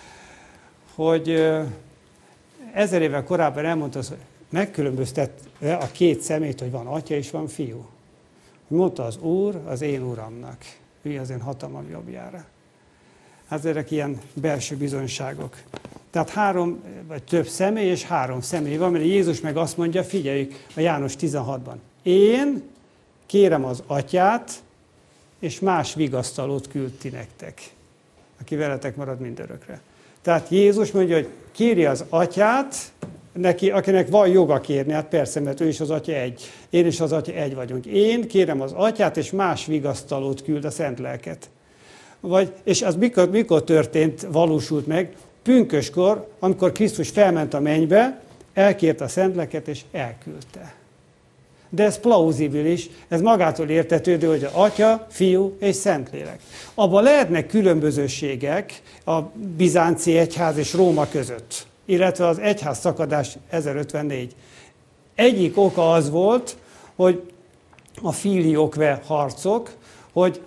hogy ezer évvel korábban elmondta az, hogy megkülönböztette a két szemét, hogy van atya és van fiú. Mondta az Úr az én Uramnak, ülj az én hatalmam jobbjára. Hát ezek ilyen belső bizonyságok. Tehát három, vagy több személy és három személy van, mert Jézus meg azt mondja, figyeljük a János tizenhatban. Én kérem az atyát, és más vigasztalót küld ti nektek, aki veletek marad mindörökre. Tehát Jézus mondja, hogy kéri az atyát, neki, akinek van joga kérni, hát persze, mert ő is az atya egy. Én is az atya egy vagyunk. Én kérem az atyát, és más vigasztalót küld, a szent lelket. Vagy, és az mikor, mikor történt, valósult meg? Pünköskor, amikor Krisztus felment a mennybe, elkérte a szent lelket, és elküldte. De ez plauzibilis, ez magától értetődő, hogy az Atya, Fiú és Szentlélek. Abban lehetnek különbözőségek a bizánci egyház és Róma között, illetve az egyház szakadás ezerötvennégy. Egyik oka az volt, hogy a filioque harcok, hogy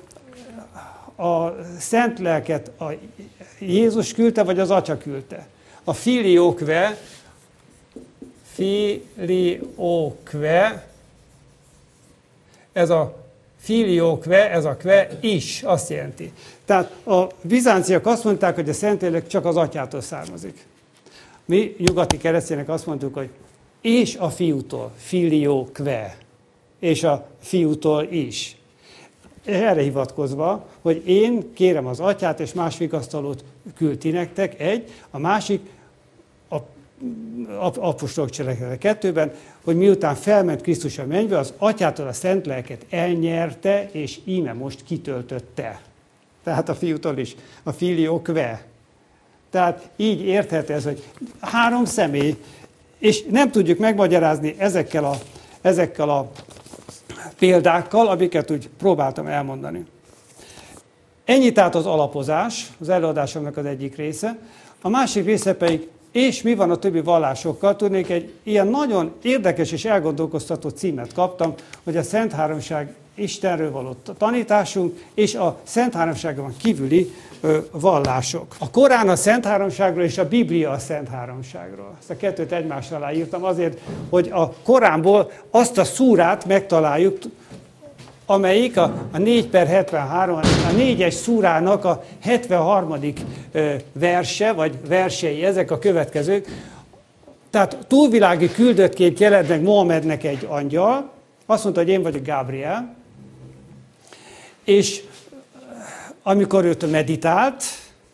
a szent lelket a Jézus küldte, vagy az Atya küldte. A filioque, filioque, ez a filioque, ez a que is azt jelenti. Tehát a bizánciak azt mondták, hogy a Szentlélek csak az Atyától származik. Mi nyugati keresztények azt mondtuk, hogy és a Fiútól, filioque, és a Fiútól is. Erre hivatkozva, hogy én kérem az Atyát, és más vigasztalót küld ti nektek, egy, a másik, a apostolok cselekedete kettőben, hogy miután felment Krisztus a mennybe, az Atyától a szent lelket elnyerte, és íme most kitöltötte. Tehát a Fiútól is, a filioque. Tehát így érthető ez, hogy három személy, és nem tudjuk megmagyarázni ezekkel a, ezekkel a példákkal, amiket úgy próbáltam elmondani. Ennyi tehát az alapozás, az előadásomnak az egyik része. A másik része pedig, és mi van a többi vallásokkal? Tudnék, egy ilyen nagyon érdekes és elgondolkoztató címet kaptam, hogy a Szent Háromság Istenről való tanításunk, és a Szent Háromságon kívüli ö, vallások. A Korán a Szent Háromságról, és a Biblia a Szent Háromságról. Ezt a kettőt egymás alá írtam azért, hogy a Koránból azt a szúrát megtaláljuk, amelyik a, a négy per hetvenhárom, a négyes szúrának a hetvenharmadik ö, verse, vagy versei, ezek a következők. Tehát túlvilági küldöttként jelent meg Mohamednek egy angyal, azt mondta, hogy én vagyok Gábriel, és amikor őt meditált,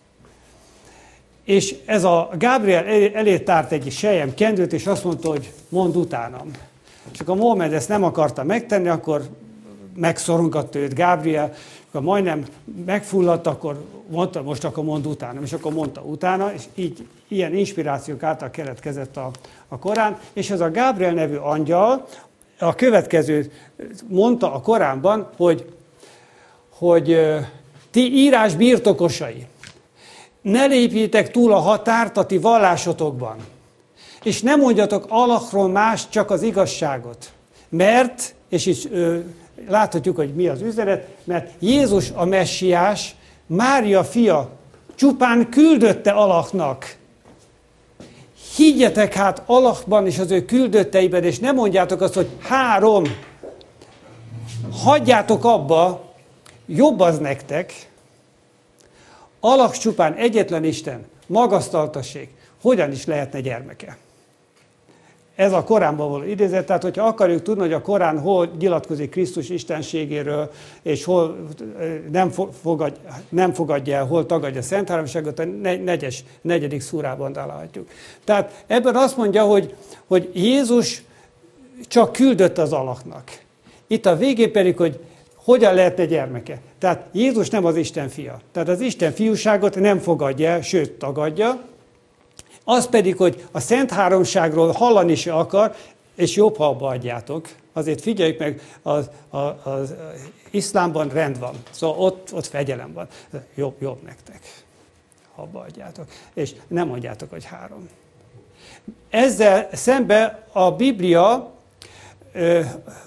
és ez a Gábriel elé tárt egy selyem kendőt, és azt mondta, hogy mondd utánam. És akkor Mohamed ezt nem akarta megtenni, akkor megszorongatta őt Gábriel, akkor majdnem megfulladt, akkor mondta, most akkor mondd utánam, és akkor mondta utána, és így ilyen inspirációk által keletkezett a, a Korán, és ez a Gábriel nevű angyal a következőt mondta a Koránban, hogy, hogy ti írás birtokosai, ne lépjétek túl a határt a ti vallásotokban, és ne mondjatok Allahról más, csak az igazságot. Mert, és is ö, láthatjuk, hogy mi az üzenet, mert Jézus a messiás, Mária fia, csupán küldötte Allahnak. Higgyetek hát Allahban és az ő küldötteiben, és ne mondjátok azt, hogy három. Hagyjátok abba, jobb az nektek. Allah csupán egyetlen Isten, magasztaltassék, hogyan is lehetne gyermeke. ez a Koránban való idézet, tehát hogyha akarjuk tudni, hogy a Korán hol nyilatkozik Krisztus istenségéről, és hol nem fogadja, nem fogadja el, hol tagadja a Szent Háromságot, a negyes, negyedik szúrában találhatjuk. Tehát ebben azt mondja, hogy, hogy Jézus csak küldött az alaknak. Itt a végén pedig, hogy hogyan lehetne gyermeke. Tehát Jézus nem az Isten fia. Tehát az Isten fiúságot nem fogadja el, sőt tagadja. Az pedig, hogy a Szent Háromságról hallani se akar, és jobb, ha abba adjátok. Azért figyeljük meg, az, az, az iszlámban rend van. Szóval ott, ott fegyelem van. Jobb, jobb nektek, ha abba adjátok. És nem mondjátok, hogy három. Ezzel szemben a Biblia ö,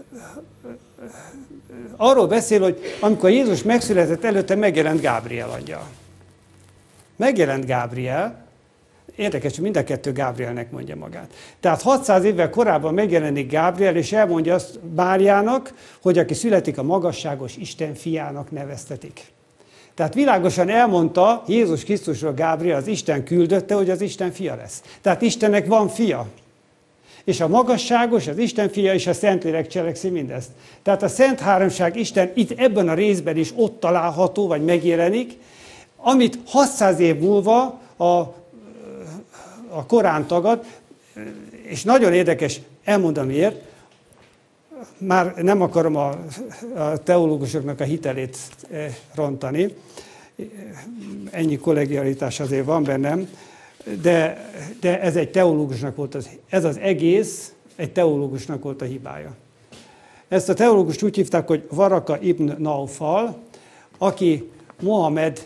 arról beszél, hogy amikor Jézus megszületett, előtte megjelent Gábriel angyal. Megjelent Gábriel, érdekes, hogy mind a kettő Gábrielnek mondja magát. Tehát hatszáz évvel korábban megjelenik Gábriel, és elmondja azt Máriának, hogy aki születik, a magasságos Isten fiának neveztetik. Tehát világosan elmondta Jézus Krisztusról Gábriel, az Isten küldötte, hogy az Isten fia lesz. Tehát Istennek van fia. És a magasságos, az Isten fia és a Szentlélek cselekszi mindezt. Tehát a Szent Háromság Isten itt ebben a részben is ott található, vagy megjelenik, amit hatszáz év múlva a, a Korán tagad, és nagyon érdekes, elmondom miért, már nem akarom a, a teológusoknak a hitelét rontani, ennyi kollegialitás azért van bennem, de, de ez egy teológusnak volt, az, ez az egész egy teológusnak volt a hibája. Ezt a teológust úgy hívták, hogy Varaka ibn Naufal, aki Mohamed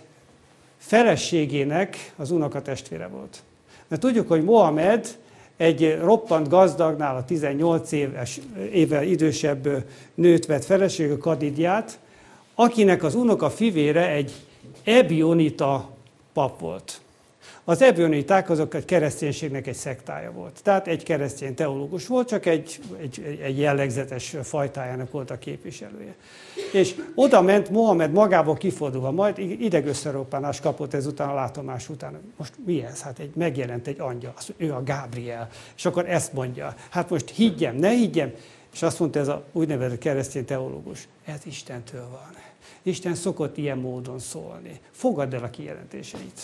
feleségének az unokatestvére volt. Mert tudjuk, hogy Mohamed egy roppant gazdagnál a tizennyolc éves, évvel idősebb nőt vett feleségül, Kadidját, akinek az unoka fivére egy ebionita pap volt. Az ebioniták azok egy kereszténységnek egy szektája volt. Tehát egy keresztény teológus volt, csak egy, egy, egy jellegzetes fajtájának volt a képviselője. És oda ment Mohamed magából kifordulva, majd idegösszeroppanást kapott ezután a látomás után. Most mi ez? Hát egy, megjelent egy angyal, ő a Gábriel. És akkor ezt mondja, hát most higgyem, ne higgyem. És azt mondta ez a úgynevezett keresztény teológus, ez Istentől van. Isten szokott ilyen módon szólni. Fogadd el a kijelentéseit.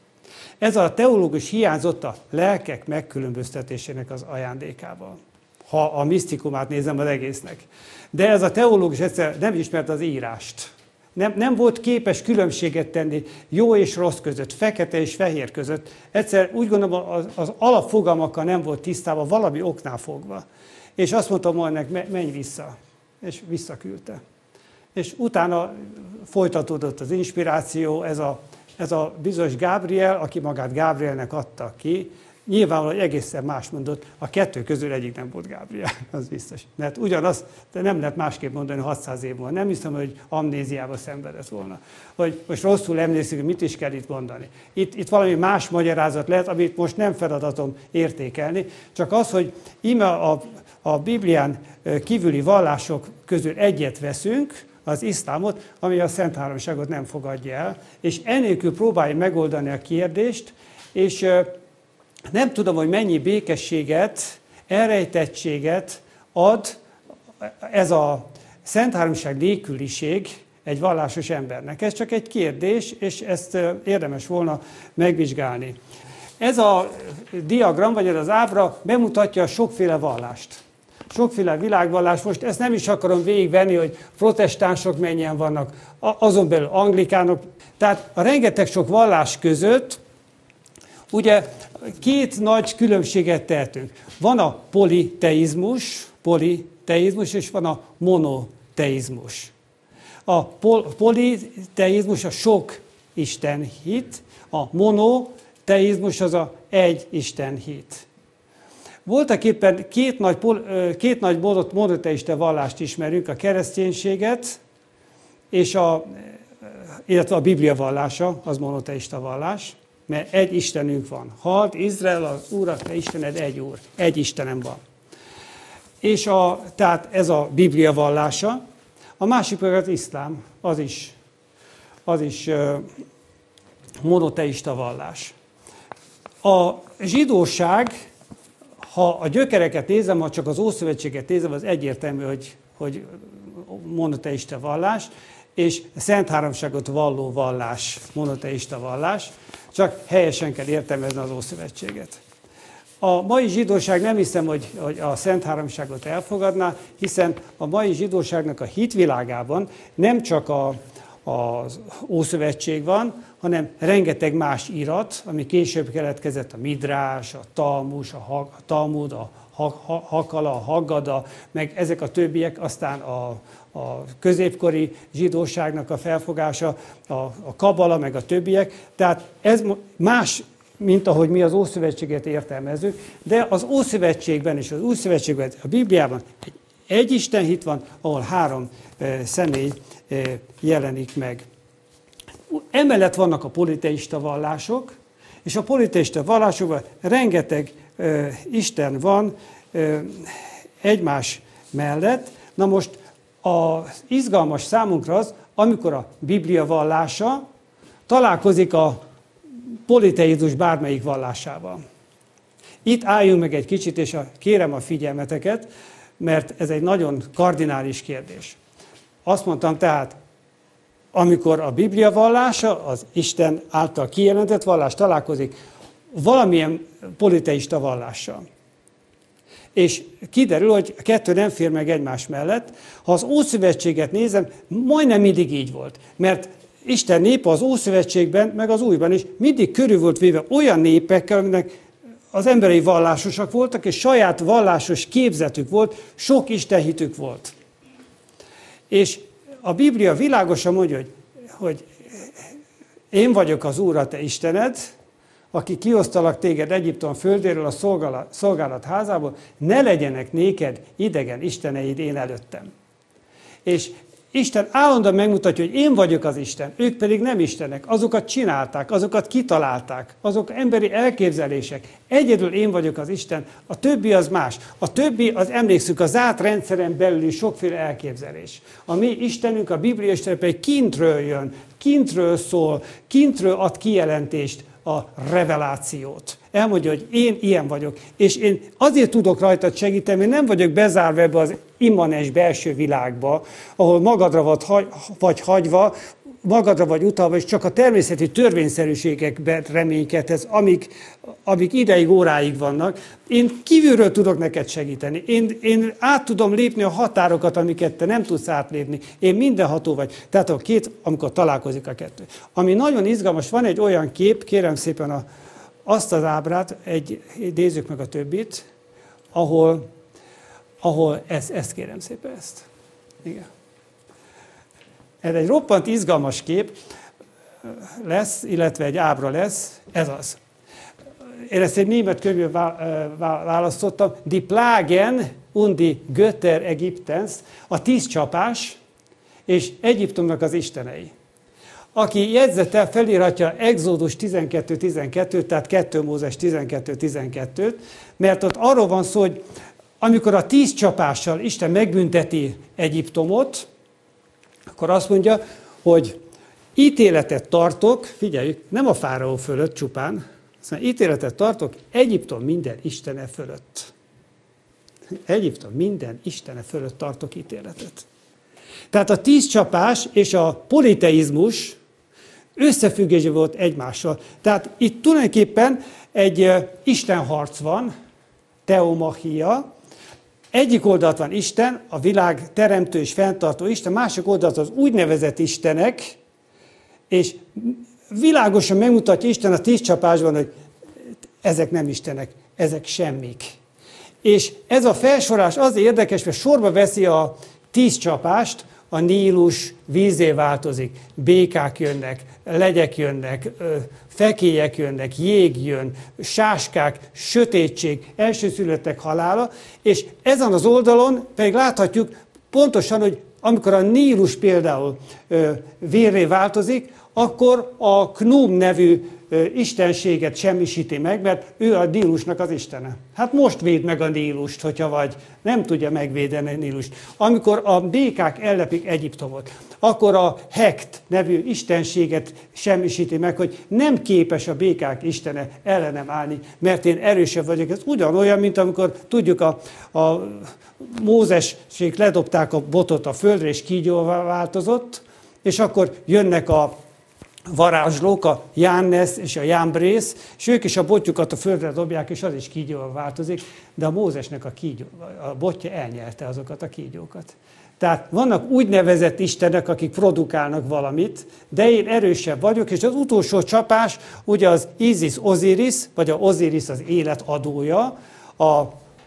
Ez a teológus hiányzott a lelkek megkülönböztetésének az ajándékával, ha a misztikumát nézem az egésznek. De ez a teológus egyszer nem ismerte az írást. Nem, nem volt képes különbséget tenni jó és rossz között, fekete és fehér között. Egyszer úgy gondolom, az, az alapfogalmakkal nem volt tisztában, valami oknál fogva. És azt mondta Mohamed, menj vissza. És visszaküldte. És utána folytatódott az inspiráció, ez a Ez a bizonyos Gábriel, aki magát Gábrielnek adta ki, nyilvánvalóan egészen más mondott, a kettő közül egyik nem volt Gábriel, az biztos. Mert ugyanaz, de nem lehet másképp mondani hatszáz év múlva. Nem hiszem, hogy amnéziába szenvedett volna. Hogy most rosszul emlékszik, hogy mit is kell itt mondani. Itt, itt valami más magyarázat lehet, amit most nem feladatom értékelni, csak az, hogy íme a, a Biblián kívüli vallások közül egyet veszünk, az iszlámot, ami a Szent Háromságot nem fogadja el, és enélkül próbálja megoldani a kérdést, és nem tudom, hogy mennyi békességet, elrejtettséget ad ez a Szent Háromság nélküliség egy vallásos embernek. Ez csak egy kérdés, és ezt érdemes volna megvizsgálni. Ez a diagram, vagy ez az ábra bemutatja sokféle vallást. Sokféle világvallás, most ezt nem is akarom végigvenni, hogy protestánsok mennyien vannak, azon belül anglikánok. Tehát a rengeteg sok vallás között ugye két nagy különbséget tehetünk. Van a politeizmus, politeizmus és van a monoteizmus. A pol- politeizmus a sok Isten hit, a monoteizmus az a egy Isten hit. Voltak éppen két nagy, két nagy monoteista vallást ismerünk, a kereszténységet, és a, illetve a Biblia vallása, az monoteista vallás, mert egy Istenünk van. Halld Izrael, az Úr, te Istened egy Úr, egy Istenem van. És a, tehát ez a Biblia vallása, a másik pedig az iszlám, az is, az is monoteista vallás. A zsidóság ha a gyökereket nézem, ha csak az Ószövetséget nézem, az egyértelmű, hogy, hogy monoteista vallás, és szent háromságot valló vallás, monoteista vallás, csak helyesen kell értelmezni az Ószövetséget. A mai zsidóság nem hiszem, hogy, hogy a szent háromságot elfogadná, hiszen a mai zsidóságnak a hitvilágában nem csak a, az Ószövetség van, hanem rengeteg más irat, ami később keletkezett, a Midrás, a Talmus, a Talmud, a Hakala, a Haggada, meg ezek a többiek, aztán a, a középkori zsidóságnak a felfogása, a, a Kabala, meg a többiek. Tehát ez más, mint ahogy mi az Ószövetséget értelmezzük, de az Ószövetségben és az Újszövetségben, a Bibliában egy, egy istenhit van, ahol három e, személy e, jelenik meg. Emellett vannak a politeista vallások, és a politeista vallásokban rengeteg e, Isten van e, egymás mellett. Na most az izgalmas számunkra az, amikor a Biblia vallása találkozik a politeizmus bármelyik vallásával. Itt álljunk meg egy kicsit, és a, kérem a figyelmeteket, mert ez egy nagyon kardinális kérdés. Azt mondtam tehát, amikor a Biblia vallása, az Isten által kijelentett vallás találkozik valamilyen politeista vallással. És kiderül, hogy a kettő nem fér meg egymás mellett. Ha az Ószövetséget nézem, majdnem mindig így volt. Mert Isten népe az Ószövetségben, meg az Újban is mindig körül volt véve olyan népekkel, aminek az emberei vallásosak voltak, és saját vallásos képzetük volt, sok istenhitük volt. És a Biblia világosan mondja, hogy, hogy én vagyok az Úr, a te Istened, aki kiosztalak téged Egyiptom földéről, a szolgálat, szolgálat házából, ne legyenek néked idegen isteneid én előttem. És Isten állandóan megmutatja, hogy én vagyok az Isten, ők pedig nem istenek, azokat csinálták, azokat kitalálták, azok emberi elképzelések. Egyedül én vagyok az Isten, a többi az más. A többi, az emlékszünk, a zárt rendszeren belüli sokféle elképzelés. A mi Istenünk, a Biblia Isten pedig kintről jön, kintről szól, kintről ad kijelentést, a revelációt. Elmondja, hogy én ilyen vagyok, és én azért tudok rajtad segíteni, mert nem vagyok bezárva ebbe az immanens belső világba, ahol magadra vagy, hagy, vagy hagyva, magadra vagy utalva, és csak a természeti törvényszerűségekben reménykedhetsz, amik, amik ideig, óráig vannak. Én kívülről tudok neked segíteni. Én, én át tudom lépni a határokat, amiket te nem tudsz átlépni. Én mindenható vagy. Tehát a két, amikor találkozik a kettő. Ami nagyon izgalmas, van egy olyan kép, kérem szépen a, azt az ábrát, egy, nézzük meg a többit, ahol, ahol ezt, ezt kérem szépen ezt. Igen. Ez egy roppant izgalmas kép lesz, illetve egy ábra lesz, ez az. Én ezt egy német könyvből választottam, Die Plagen und die Götter Ägyptens, a tíz csapás és Egyiptomnak az istenei. Aki jegyzettel felírhatja Exodus tizenkettő tizenkettő, tehát kettő Mózes tizenkettő tizenkettőt, mert ott arról van szó, hogy amikor a tíz csapással Isten megbünteti Egyiptomot, akkor azt mondja, hogy ítéletet tartok, figyeljük, nem a fáraó fölött csupán, szóval ítéletet tartok Egyiptom minden istene fölött. Egyiptom minden istene fölött tartok ítéletet. Tehát a tíz csapás és a politeizmus összefüggésben volt egymással. Tehát itt tulajdonképpen egy istenharc van, teomachia. Egyik oldalt van Isten, a világ teremtő és fenntartó Isten, másik oldalt az úgynevezett istenek, és világosan megmutatja Isten a tíz csapásban, hogy ezek nem istenek, ezek semmik. És ez a felsorolás azért érdekes, mert sorba veszi a tíz csapást, a Nílus vízzé változik, békák jönnek, legyek jönnek, fekélyek jönnek, jég jön, sáskák, sötétség, elsőszülöttek halála, és ezen az oldalon pedig láthatjuk pontosan, hogy amikor a Nílus például vérré változik, akkor a Knum nevű istenséget semmisíti meg, mert ő a Nílusnak az istene. Hát most véd meg a Nílust, hogyha vagy nem tudja megvédeni a Nílust. Amikor a békák ellepik Egyiptomot, akkor a Hekt nevű istenséget semmisíti meg, hogy nem képes a békák istene ellenem állni, mert én erősebb vagyok. Ez ugyanolyan, mint amikor tudjuk a, a Mózesék ledobták a botot a földre, és kígyóvá változott, és akkor jönnek a varázslók, a Jannes és a Jambrész, és ők is a botjukat a földre dobják, és az is kígyóval változik, de a Mózesnek a, kígyó, a botja elnyelte azokat a kígyókat. Tehát vannak úgynevezett istenek, akik produkálnak valamit, de én erősebb vagyok, és az utolsó csapás, ugye az Isis Osiris, vagy a Osiris az élet adója, a,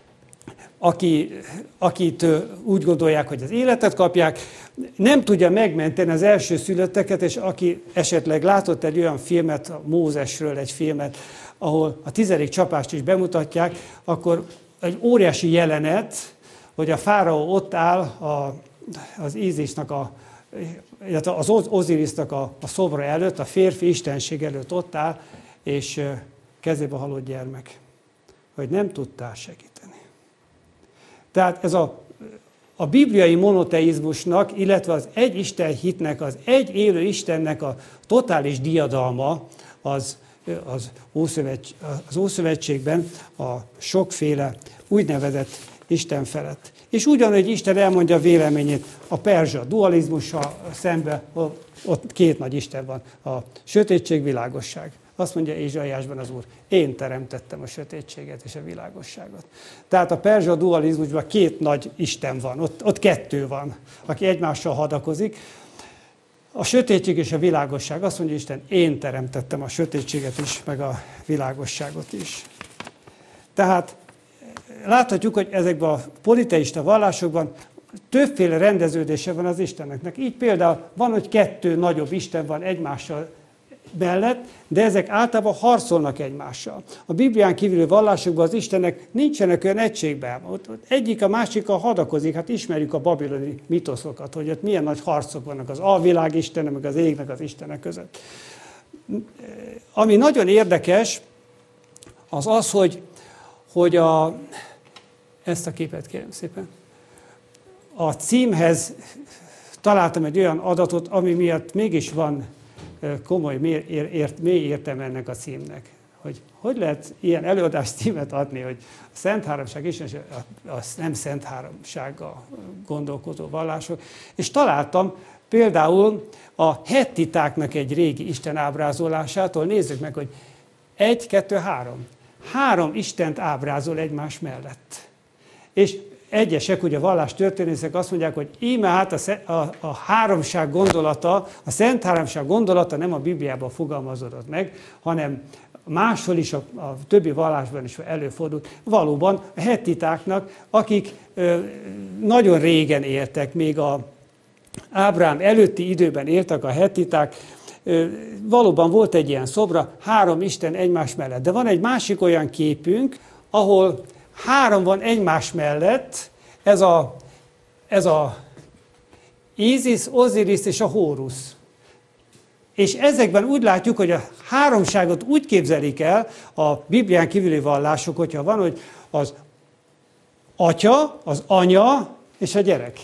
aki, akit úgy gondolják, hogy az életet kapják, nem tudja megmenteni az első szülötteket, és aki esetleg látott egy olyan filmet, a Mózesről egy filmet, ahol a tizedik csapást is bemutatják, akkor egy óriási jelenet, hogy a fáraó ott áll a, az Ízisnak, a, illetve az Osirisnak a, a szobra előtt, a férfi istenség előtt ott áll, és kezébe halott gyermek, hogy nem tudtál segíteni. Tehát ez a A bibliai monoteizmusnak, illetve az egy Isten hitnek, az egy élő Istennek a totális diadalma az, az, Ószövetség, az Ószövetségben a sokféle úgynevezett Isten felett. És ugyanúgy Isten elmondja a véleményét a perzsa dualizmussal szemben, ott két nagy Isten van, a sötétség, világosság. Azt mondja Ézsaiásban az Úr, én teremtettem a sötétséget és a világosságot. Tehát a perzsa dualizmusban két nagy Isten van, ott, ott kettő van, aki egymással hadakozik. A sötétség és a világosság, azt mondja Isten, én teremtettem a sötétséget is, meg a világosságot is. Tehát láthatjuk, hogy ezekben a politeista vallásokban többféle rendeződése van az Isteneknek. Így például van, hogy kettő nagyobb Isten van egymással mellett, de ezek általában harcolnak egymással. A Biblián kívüli vallásokban az Istenek nincsenek olyan egységben. Ott, ott egyik a másikkal hadakozik, hát ismerjük a babiloni mitoszokat, hogy ott milyen nagy harcok vannak az alvilág istene, meg az égnek az istenek között. Ami nagyon érdekes, az az, hogy, hogy a, ezt a képet kérem szépen, a címhez találtam egy olyan adatot, ami miatt mégis van komoly, mély értelme ennek a címnek. Hogy hogy lehet ilyen előadás címet adni, hogy a Szent Háromság is, a nem Szent Háromsággal gondolkozó vallások. És találtam például a hettitáknak egy régi Isten ábrázolásától, nézzük meg, hogy egy, kettő, három. Három Istent ábrázol egymás mellett. És egyesek, ugye a vallástörténészek azt mondják, hogy íme hát a, a, a háromság gondolata, a Szent Háromság gondolata nem a Bibliában fogalmazódott meg, hanem máshol is, a, a többi vallásban is előfordult. Valóban a hettitáknak, akik ö, nagyon régen éltek, még a Ábrám előtti időben éltek a hettiták, ö, valóban volt egy ilyen szobra, három Isten egymás mellett. De van egy másik olyan képünk, ahol három van egymás mellett, ez a, ez a Ízis, Osiris és a Hórusz. És ezekben úgy látjuk, hogy a háromságot úgy képzelik el a Biblián kívüli vallások, hogyha van, hogy az atya, az anya és a gyerek.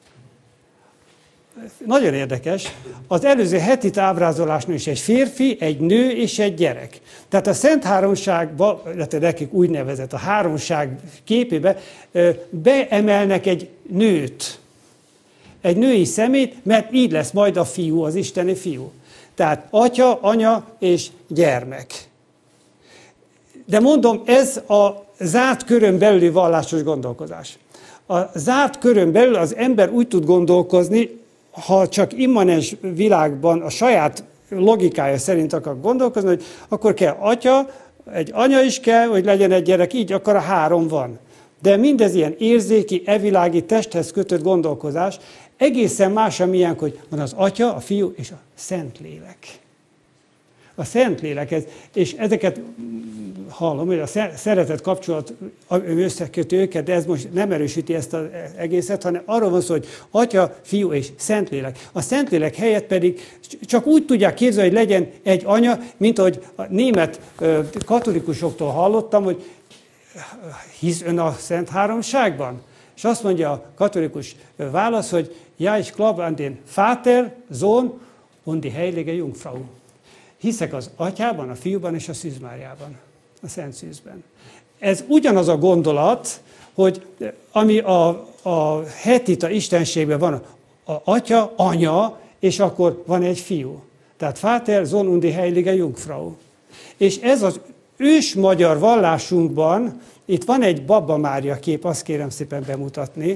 Nagyon érdekes. Az előző hetit ábrázolásnál is egy férfi, egy nő és egy gyerek. Tehát a Szent Háromságban, illetve nekik úgynevezett a háromság képébe beemelnek egy nőt. Egy női szemét, mert így lesz majd a fiú, az isteni fiú. Tehát atya, anya és gyermek. De mondom, ez a zárt körön belüli vallásos gondolkozás. A zárt körön belül az ember úgy tud gondolkozni, ha csak immanens világban a saját logikája szerint akar gondolkozni, hogy akkor kell atya, egy anya is kell, hogy legyen egy gyerek, így akkor a három van. De mindez ilyen érzéki, evilági, testhez kötött gondolkozás, egészen más, amilyen, hogy van az atya, a fiú és a Szentlélek. A Szentlélek, ez, és ezeket hallom, hogy a szeretet kapcsolat összekötő őket, de ez most nem erősíti ezt az egészet, hanem arról van szó, hogy Atya, Fiú és Szentlélek. A Szentlélek helyett pedig csak úgy tudják képzelni, hogy legyen egy anya, mint ahogy a német katolikusoktól hallottam, hogy hisz ön a Szent Háromságban? És azt mondja a katolikus válasz, hogy ja, ich glaube an den Vater, Sohn und die Heilige Jungfrau. Hiszek az Atyában, a Fiúban és a Szűz Máriában, a Szent Szűzben. Ez ugyanaz a gondolat, hogy ami a, a hetita istenségben van, a Atya, Anya, és akkor van egy Fiú. Tehát Vater, Sohn und die Heilige Jungfrau. És ez az ős magyar vallásunkban, itt van egy Babba Mária kép, azt kérem szépen bemutatni,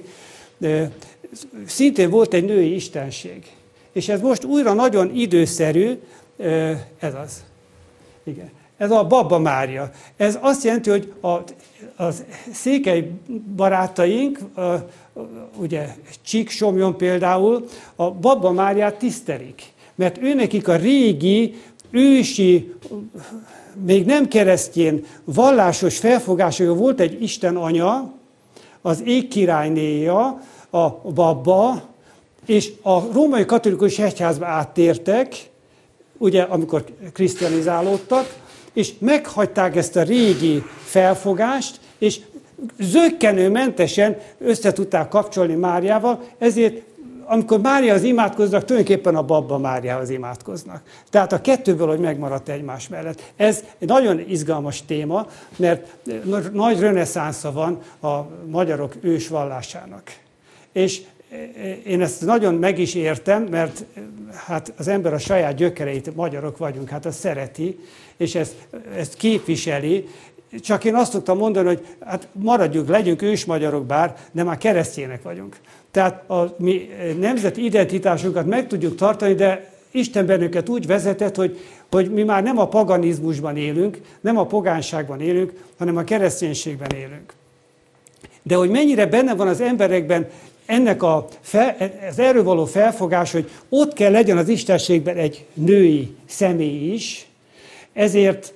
szintén volt egy női istenség. És ez most újra nagyon időszerű, ez az. Igen. Ez a Babba Mária. Ez azt jelenti, hogy a, a székely barátaink, a, ugye Csíksomjon például, a Babba Máriát tisztelik. Mert őnekik a régi, ősi, még nem keresztjén vallásos felfogása, volt egy Isten anya, az ég királynéja, a Babba, és a római katolikus egyházba áttértek, ugye, amikor krisztianizálódtak, és meghagyták ezt a régi felfogást, és zökkenőmentesen össze tudták kapcsolni Máriával, ezért amikor Máriához imádkoznak, tulajdonképpen a Babba Máriához imádkoznak. Tehát a kettőből, hogy megmaradt egymás mellett. Ez egy nagyon izgalmas téma, mert nagy reneszánsza van a magyarok ősvallásának. És én ezt nagyon meg is értem, mert hát az ember a saját gyökereit, magyarok vagyunk, hát azt szereti, és ezt, ezt képviseli. Csak én azt szoktam mondani, hogy hát maradjunk, legyünk ősmagyarok bár, de már keresztjének vagyunk. Tehát a mi nemzeti identitásunkat meg tudjuk tartani, de Isten bennünket úgy vezetett, hogy, hogy mi már nem a paganizmusban élünk, nem a pogánságban élünk, hanem a kereszténységben élünk. De hogy mennyire benne van az emberekben ennek a fel, az erről való felfogás, hogy ott kell legyen az istenségben egy női személy is, ezért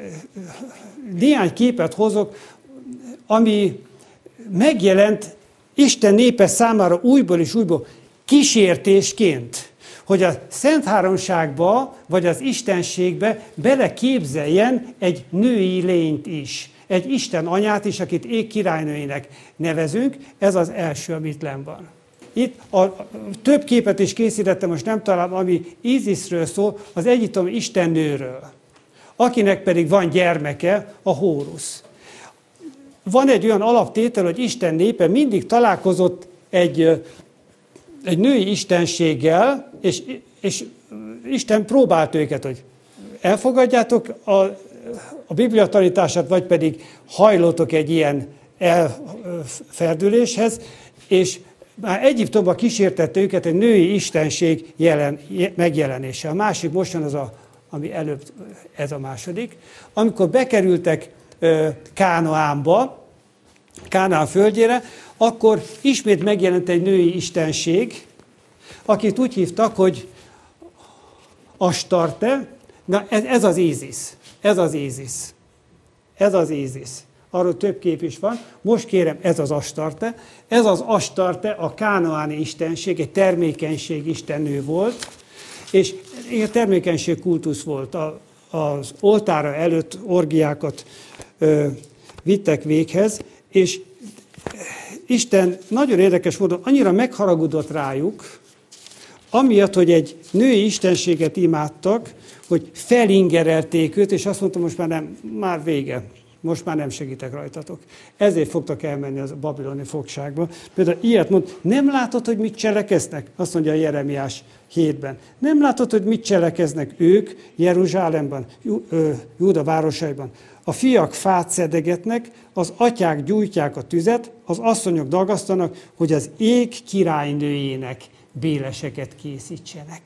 néhány képet hozok, ami megjelent Isten népe számára újból és újból kísértésként, hogy a Szent Háromságba, vagy az istenségbe beleképzeljen egy női lényt is. Egy Isten anyát is, akit ég királynőinek nevezünk, ez az első, amit lenn van. Itt a, a, több képet is készítettem, most nem találom, ami Íziszről szól, az egyiptomi istennőről, akinek pedig van gyermeke, a Hórusz. Van egy olyan alaptétel, hogy Isten népe mindig találkozott egy, egy női istenséggel, és, és Isten próbált őket, hogy elfogadjátok a, a Biblia tanítását, vagy pedig hajlótok egy ilyen elferdüléshez, és már Egyiptomban kísértette őket egy női istenség jelen, megjelenése. A másik most jön az, a, ami előbb, ez a második. Amikor bekerültek Kánaánba, Kánaán földjére, akkor ismét megjelent egy női istenség, akit úgy hívtak, hogy Astarte. Na, ez, ez az Ízisz. Ez az Ízisz. Ez az Ízisz. Arról több kép is van. Most kérem, ez az Astarte. Ez az Astarte a kánaáni istenség, egy termékenység istennő volt, és egy termékenység kultusz volt. A, az oltára előtt orgiákat ö, vittek véghez, és Isten nagyon érdekes módon annyira megharagudott rájuk, amiatt, hogy egy női istenséget imádtak, hogy felingerelték őt, és azt mondta, most már nem, már vége, most már nem segítek rajtatok. Ezért fogtak elmenni a babiloni fogságba. Például ilyet mond, nem látod, hogy mit cselekeznek? Azt mondja a Jeremiás hétben. Nem látod, hogy mit cselekeznek ők Jeruzsálemben, Júda városaiban? A fiak fát szedegetnek, az atyák gyújtják a tüzet, az asszonyok dagasztanak, hogy az ég királynőjének béleseket készítsenek.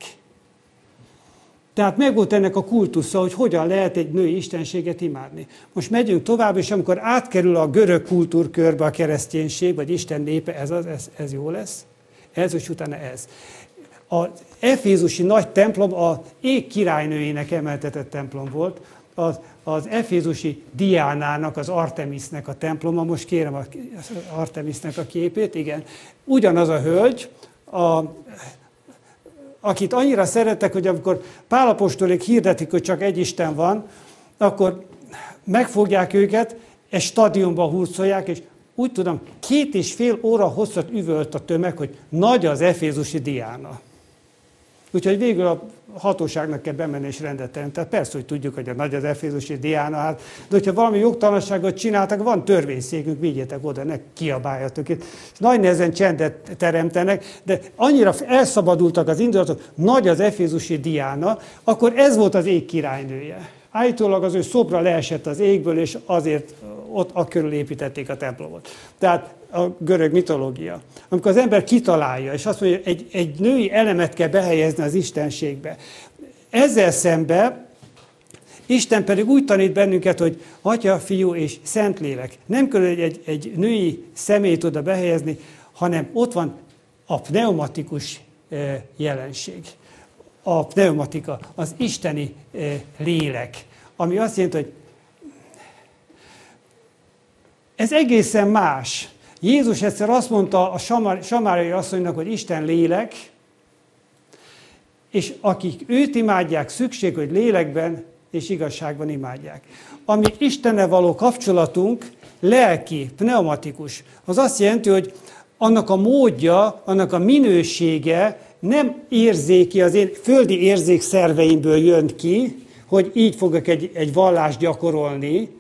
Tehát megvolt ennek a kultusza, hogy hogyan lehet egy női istenséget imádni. Most megyünk tovább, és amikor átkerül a görög kultúrkörbe a kereszténység, vagy Isten népe, ez, az, ez, ez jó lesz. Ez, és utána ez. Az efézusi nagy templom az ég királynőjének emeltetett templom volt, az, az efézusi Diánának, az Artemisnek a temploma, most kérem az Artemisnek a képét, igen, ugyanaz a hölgy, a, akit annyira szerettek, hogy amikor Pál apóstolék hirdetik, hogy csak egy Isten van, akkor megfogják őket, egy stadionba hurcolják, és úgy tudom, két és fél óra hosszat üvölt a tömeg, hogy nagy az efézusi Diána. Úgyhogy végül a hatóságnak kell bemenni és rendet tenni. Tehát persze, hogy tudjuk, hogy a nagy az efézusi Diána, hát, de hogyha valami jogtalanságot csináltak, van törvényszékünk, vigyétek oda, ne kiabáljatok itt. Nagy nehezen csendet teremtenek, de annyira elszabadultak az indulatok, nagy az efézusi Diána, akkor ez volt az ég királynője. Állítólag az ő szobra leesett az égből, és azért ott a körül építették a templomot. Tehát a görög mitológia. Amikor az ember kitalálja, és azt mondja, hogy egy, egy női elemet kell behelyezni az istenségbe. Ezzel szemben Isten pedig úgy tanít bennünket, hogy Atya, Fiú és Szentlélek. Nem kell egy, egy, egy női személyt oda behelyezni, hanem ott van a pneumatikus jelenség. A pneumatika, az isteni lélek, ami azt jelenti, hogy ez egészen más. Jézus egyszer azt mondta a samáriai asszonynak, hogy Isten lélek, és akik őt imádják, szükség, hogy lélekben és igazságban imádják. Ami Istennel való kapcsolatunk lelki, pneumatikus. Az azt jelenti, hogy annak a módja, annak a minősége nem érzéki, az én földi érzékszerveimből jön ki, hogy így fogok egy, egy vallást gyakorolni,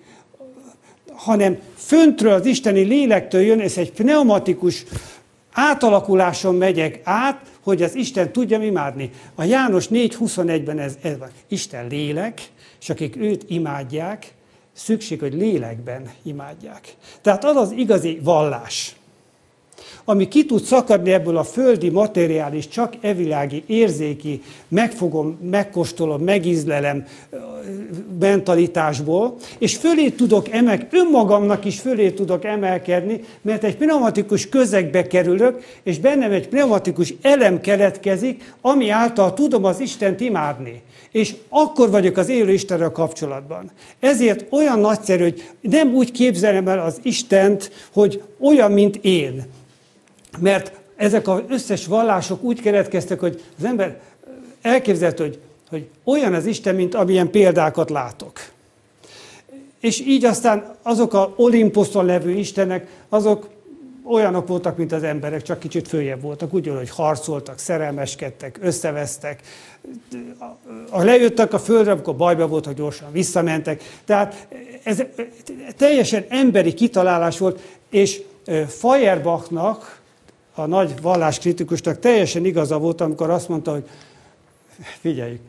hanem föntről az isteni lélektől jön, és egy pneumatikus átalakuláson megyek át, hogy az Isten tudjam imádni. A János négy huszonegyben ez, ez van. Isten lélek, és akik őt imádják, szükség, hogy lélekben imádják. Tehát az az igazi vallás, ami ki tud szakadni ebből a földi, materiális, csak evilági, érzéki, megfogom, megkóstolom, megízlelem mentalitásból, és fölé tudok emelkedni, önmagamnak is fölé tudok emelkedni, mert egy pneumatikus közegbe kerülök, és bennem egy pneumatikus elem keletkezik, ami által tudom az Istent imádni. És akkor vagyok az élő Istenrel kapcsolatban. Ezért olyan nagyszerű, hogy nem úgy képzelem el az Istent, hogy olyan, mint én. Mert ezek az összes vallások úgy keletkeztek, hogy az ember elképzelhető, hogy, hogy olyan az Isten, mint amilyen példákat látok. És így aztán azok az Olimposzon levő istenek, azok olyanok voltak, mint az emberek, csak kicsit följebb voltak. Úgy, hogy harcoltak, szerelmeskedtek, összevesztek. Ha lejöttek a földre, akkor bajba voltak, gyorsan visszamentek. Tehát ez teljesen emberi kitalálás volt, és Feuerbachnak, a nagy valláskritikusnak teljesen igaza volt, amikor azt mondta, hogy figyeljük,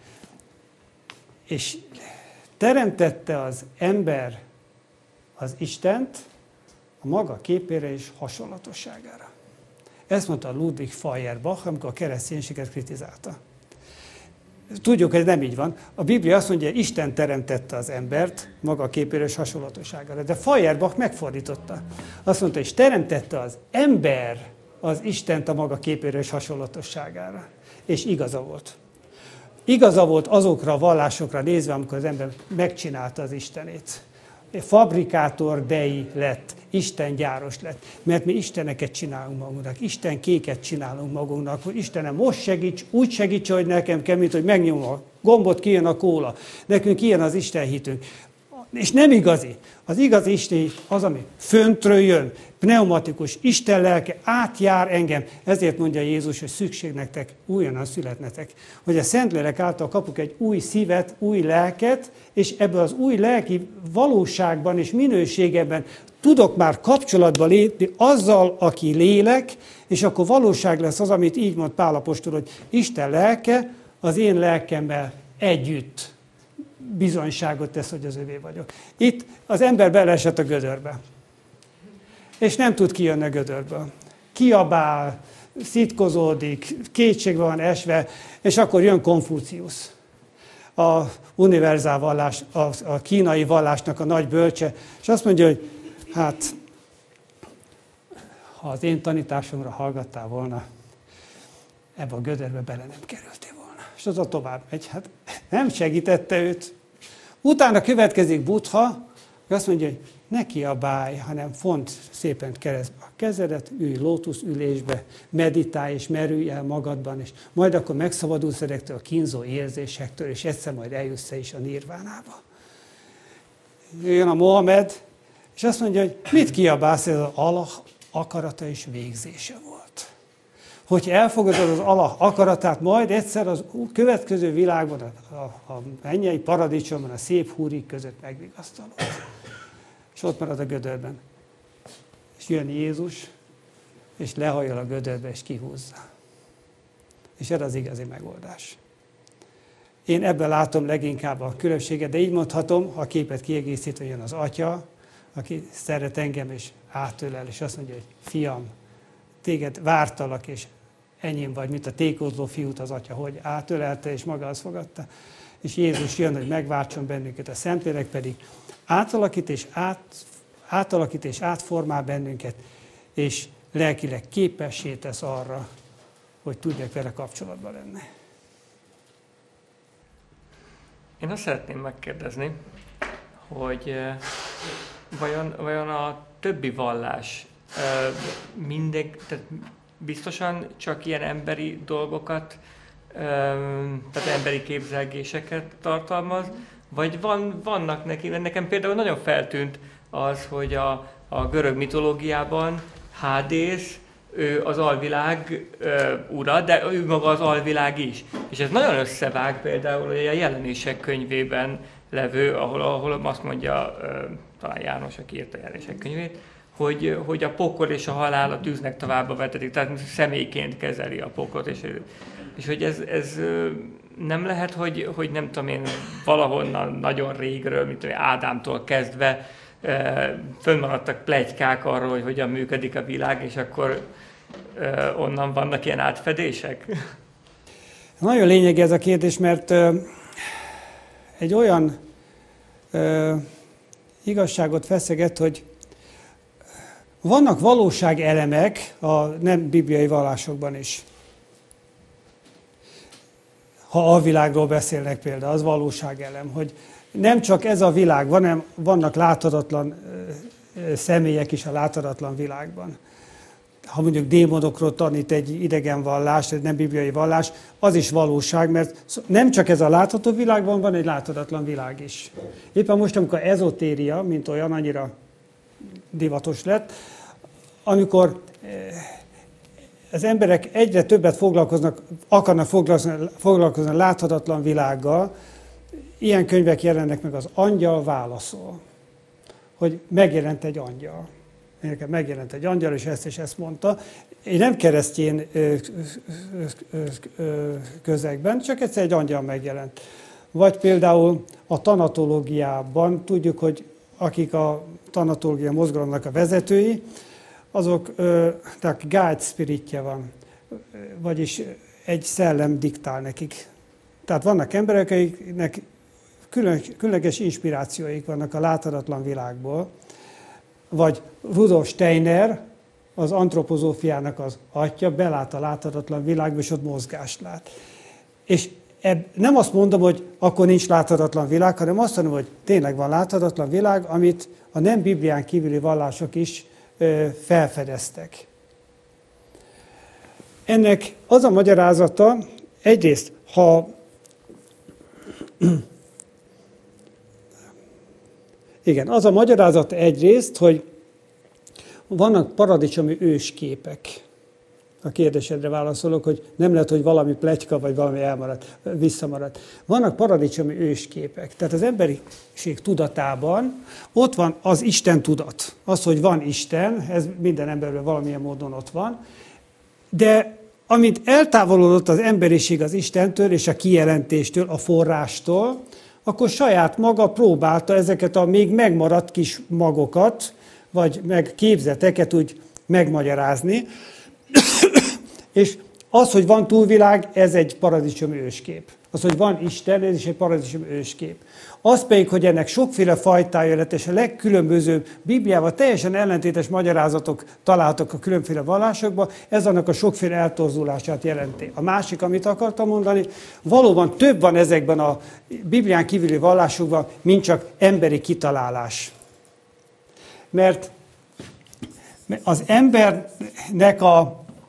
és teremtette az ember az Istent a maga képére és hasonlatosságára. Ezt mondta Ludwig Feuerbach, amikor a kereszténységet kritizálta. Tudjuk, hogy ez nem így van. A Biblia azt mondja, hogy Isten teremtette az embert maga képére és hasonlatosságára. De Feuerbach megfordította. Azt mondta, és teremtette az ember az Istent a maga képére és hasonlatosságára. És igaza volt. Igaza volt azokra a vallásokra nézve, amikor az ember megcsinálta az Istenét. Fabrikátor dei lett, Isten gyáros lett, mert mi isteneket csinálunk magunknak, Isten kéket csinálunk magunknak, hogy Istenem most segíts, úgy segíts, hogy nekem kell, mint hogy megnyomom a gombot, kijön a kóla. Nekünk ilyen az Isten hitünk. És nem igazi. Az igazi Isten az, ami föntről jön, pneumatikus, Isten lelke átjár engem. Ezért mondja Jézus, hogy szükség nektek újonnan születnetek. Hogy a Szentlélek által kapok egy új szívet, új lelket, és ebből az új lelki valóságban és minőségeben tudok már kapcsolatba lépni azzal, aki lélek, és akkor valóság lesz az, amit így mond Pál apostol, hogy Isten lelke az én lelkemmel együtt bizonyságot tesz, hogy az övé vagyok. Itt az ember beleesett a gödörbe. És nem tud kijönni a gödörből. Kiabál, szitkozódik, kétségbe van esve, és akkor jön Konfuciusz. A univerzál vallás, a, a kínai vallásnak a nagy bölcse, és azt mondja, hogy hát, ha az én tanításomra hallgattál volna, ebbe a gödörbe bele nem kerültél volna. És az a tovább megy. Hát nem segítette őt. Utána következik Buddha, azt mondja, hogy ne kiabálj, hanem font szépen keresztbe a kezedet, ülj lótuszülésbe, meditálj és merülj el magadban, és majd akkor megszabadulsz ezektől a kínzó érzésektől, és egyszer majd eljussz is a nirvánába. Jön a Mohamed, és azt mondja, hogy mit kiabálsz, ez az Allah akarata és végzése volt. Hogy elfogadod az Allah akaratát, majd egyszer az következő világban, a, a, a mennyei paradicsomban, a szép húrik között megvigasztalod. És ott marad a gödörben. És jön Jézus, és lehajol a gödörbe, és kihúzza. És ez az igazi megoldás. Én ebben látom leginkább a különbséget, de így mondhatom, ha a képet kiegészítve jön az Atya, aki szeret engem, és átölel, és azt mondja, hogy fiam, téged vártalak, és enyém vagy, mint a tékozló fiút az Atya, hogy átölelte, és magához fogadta. És Jézus jön, hogy megváltson bennünket, a Szentlélek pedig átalakít és, át, átalakít és átformál bennünket, és lelkileg képessé tesz arra, hogy tudjak vele kapcsolatban lenni. Én azt szeretném megkérdezni, hogy vajon, vajon a többi vallás mindegy, tehát biztosan csak ilyen emberi dolgokat, tehát emberi képzelgéseket tartalmaz, vagy van, vannak neki, nekem például nagyon feltűnt az, hogy a, a görög mitológiában Hádész, ő az alvilág ö, ura, de ő maga az alvilág is. És ez nagyon összevág például a Jelenések könyvében levő, ahol, ahol azt mondja, ö, talán János, aki írta a Jelenések könyvét, hogy, hogy a pokol és a halál a tűznek tovább vetetik, tehát személyként kezeli a poklot, és, és hogy ez, ez nem lehet, hogy, hogy nem tudom én, valahonnan nagyon régről, mint Ádámtól kezdve, fönnmaradtak pletykák arról, hogy hogyan működik a világ, és akkor onnan vannak ilyen átfedések? Nagyon lényegi ez a kérdés, mert egy olyan igazságot feszeget, hogy vannak valóságelemek a nem bibliai vallásokban is. Ha a világról beszélnek például, az valóságelem, hogy nem csak ez a világ, hanem vannak láthatatlan személyek is a láthatatlan világban. Ha mondjuk démonokról tanít egy idegen vallás, egy nem bibliai vallás, az is valóság, mert nem csak ez a látható világban, van egy láthatatlan világ is. Éppen most, amikor ezotéria, mint olyan, annyira divatos lett, amikor az emberek egyre többet foglalkoznak, akarnak foglalkozni, foglalkozni a láthatatlan világgal, ilyen könyvek jelennek meg, az Angyal válaszol, hogy megjelent egy angyal. Nekem megjelent egy angyal, és ezt és ezt mondta. Én nem keresztény közegben, csak egyszer egy angyal megjelent. Vagy például a tanatológiában tudjuk, hogy akik a tanatológia mozgalomnak a vezetői, azok, tehát guide spiritje van, vagyis egy szellem diktál nekik. Tehát vannak emberek, akiknek külön, különleges inspirációik vannak a láthatatlan világból, vagy Rudolf Steiner, az antropozófiának az atya, belát a láthatatlan világba, és ott mozgást lát. És ebb, nem azt mondom, hogy akkor nincs láthatatlan világ, hanem azt mondom, hogy tényleg van láthatatlan világ, amit a nem Biblián kívüli vallások is ö, felfedeztek. Ennek az a magyarázata, egyrészt, ha igen, az a magyarázata egyrészt, hogy vannak paradicsomi ősképek. A kérdésedre válaszolok, hogy nem lehet, hogy valami pletyka, vagy valami elmaradt, visszamaradt. Vannak paradicsomi ősképek. Tehát az emberiség tudatában ott van az Isten tudat. Az, hogy van Isten, ez minden emberben valamilyen módon ott van. De amint eltávolodott az emberiség az Istentől és a kijelentéstől, a forrástól, akkor saját maga próbálta ezeket a még megmaradt kis magokat, vagy meg képzeteket úgy megmagyarázni. És az, hogy van túlvilág, ez egy paradicsomi őskép. Az, hogy van Isten, ez is egy paradicsom őskép. Az pedig, hogy ennek sokféle fajtája lett, és a legkülönbözőbb Bibliában teljesen ellentétes magyarázatok találtak a különféle vallásokban, ez annak a sokféle eltorzulását jelenti. A másik, amit akartam mondani, valóban több van ezekben a Biblián kívüli vallásokban, mint csak emberi kitalálás. Mert az embernek a,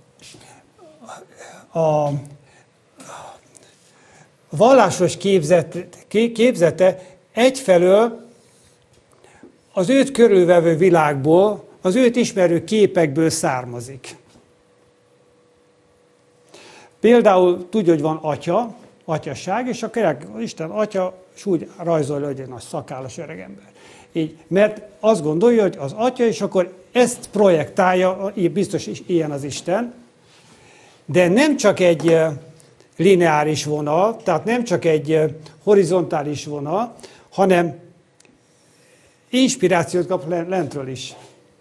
a vallásos képzet, képzete egyfelől az őt körülvevő világból, az őt ismerő képekből származik. Például tudja, hogy van atya, atyasság, és akkor Isten atya, és úgy rajzolja, hogy egy nagy szakállas öreg ember. Így, mert azt gondolja, hogy az atya, és akkor ezt projektálja, biztos is ilyen az Isten, de nem csak egy lineáris vonal, tehát nem csak egy horizontális vonal, hanem inspirációt kap lentről is.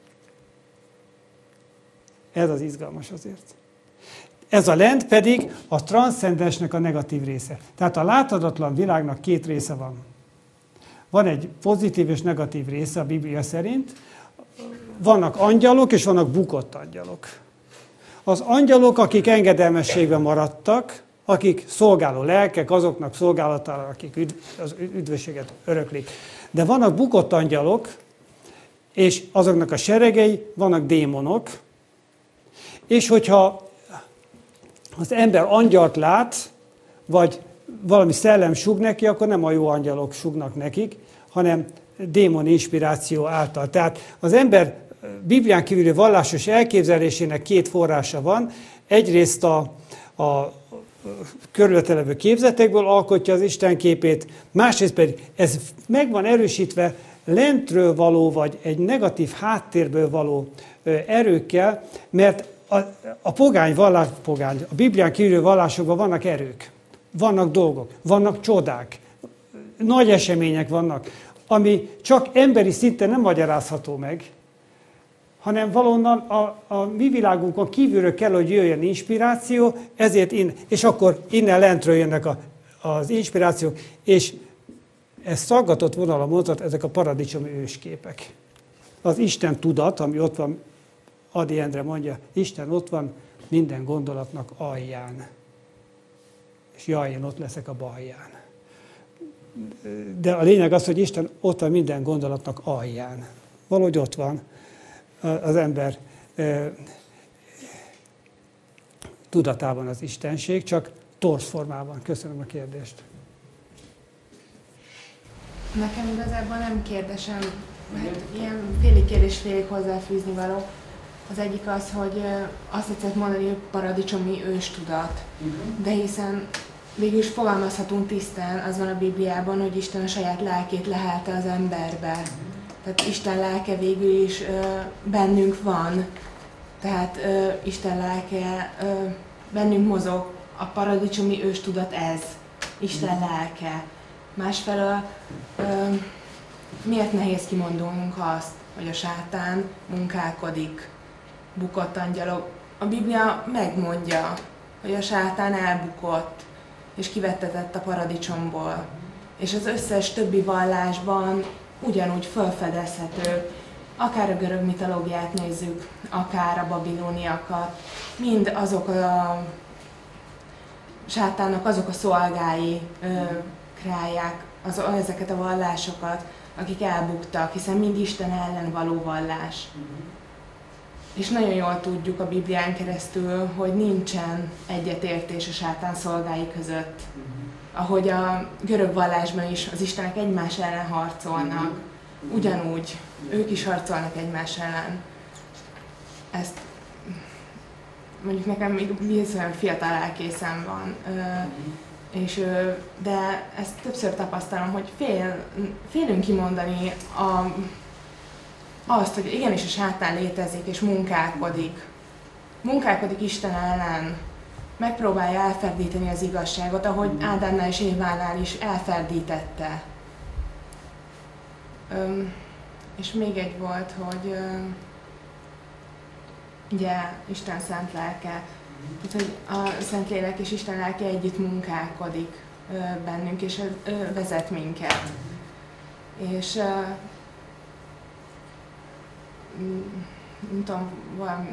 Ez az izgalmas azért. Ez a lent pedig a transzcendensnek a negatív része. Tehát a láthatatlan világnak két része van. Van egy pozitív és negatív része a Biblia szerint. Vannak angyalok, és vannak bukott angyalok. Az angyalok, akik engedelmességben maradtak, akik szolgáló lelkek, azoknak szolgálatára, akik üdv, az üdvösséget öröklik. De vannak bukott angyalok, és azoknak a seregei, vannak démonok, és hogyha az ember angyalt lát, vagy valami szellem sug neki, akkor nem a jó angyalok sugnak nekik, hanem démon inspiráció által. Tehát az ember Biblián kívüli vallásos elképzelésének két forrása van. Egyrészt a, a körülötte levő képzetekből alkotja az Isten képét, másrészt pedig ez meg van erősítve lentről való, vagy egy negatív háttérből való erőkkel, mert a, a pogány vallás, pogány, a Biblián kívüli vallásokban vannak erők, vannak dolgok, vannak csodák, nagy események vannak, ami csak emberi szinten nem magyarázható meg, hanem valonnan a, a mi világunkon kívülről kell, hogy jöjjön inspiráció, ezért in, és akkor innen lentről jönnek a, az inspirációk, és ez szaggatott vonal a mondat, ezek a paradicsomi ősképek. Az Isten tudat, ami ott van, Ady Endre mondja, Isten ott van minden gondolatnak alján. És jaj, én ott leszek a balján. De a lényeg az, hogy Isten ott van minden gondolatnak alján. Valahogy ott van az ember e, tudatában az istenség, csak torz formában. Köszönöm a kérdést. Nekem igazából nem kérdésem, hát ilyen félig kérdés, félig hozzáfűzni való. Az egyik az, hogy azt tetszett mondani, hogy paradicsomi őstudat. De hiszen végül is fogalmazhatunk tisztán, az van a Bibliában, hogy Isten a saját lelkét lehelte az emberbe. Tehát Isten lelke végül is ö, bennünk van. Tehát ö, Isten lelke ö, bennünk mozog. A paradicsomi őstudat ez. Isten lelke. Másfelől ö, miért nehéz kimondulnunk azt, hogy a sátán munkálkodik, bukott angyalok. A Biblia megmondja, hogy a sátán elbukott, és kivettetett a paradicsomból. És az összes többi vallásban ugyanúgy felfedezhető, akár a görög mitológiát nézzük, akár a babilóniakat, mind azok a sátánnak azok a szolgái ö, kreálják az, ezeket a vallásokat, akik elbuktak, hiszen mind Isten ellen való vallás. És nagyon jól tudjuk a Biblián keresztül, hogy nincsen egyetértés a sátán szolgái között. Ahogy a görög vallásban is az istenek egymás ellen harcolnak, ugyanúgy ők is harcolnak egymás ellen. Ezt mondjuk nekem még bizony fiatal lelkészem van, és, de ezt többször tapasztalom, hogy fél, félünk kimondani a, azt, hogy igenis a sátán létezik és munkálkodik. Munkálkodik Isten ellen, megpróbálja elferdíteni az igazságot, ahogy Ádámnál és Évánál is elferdítette. Öm, és még egy volt, hogy öm, ugye Isten szent lelke, tehát, hogy a Szentlélek és Isten lelke együtt munkálkodik. bennünk, és vezet minket. És nem tudom, valami,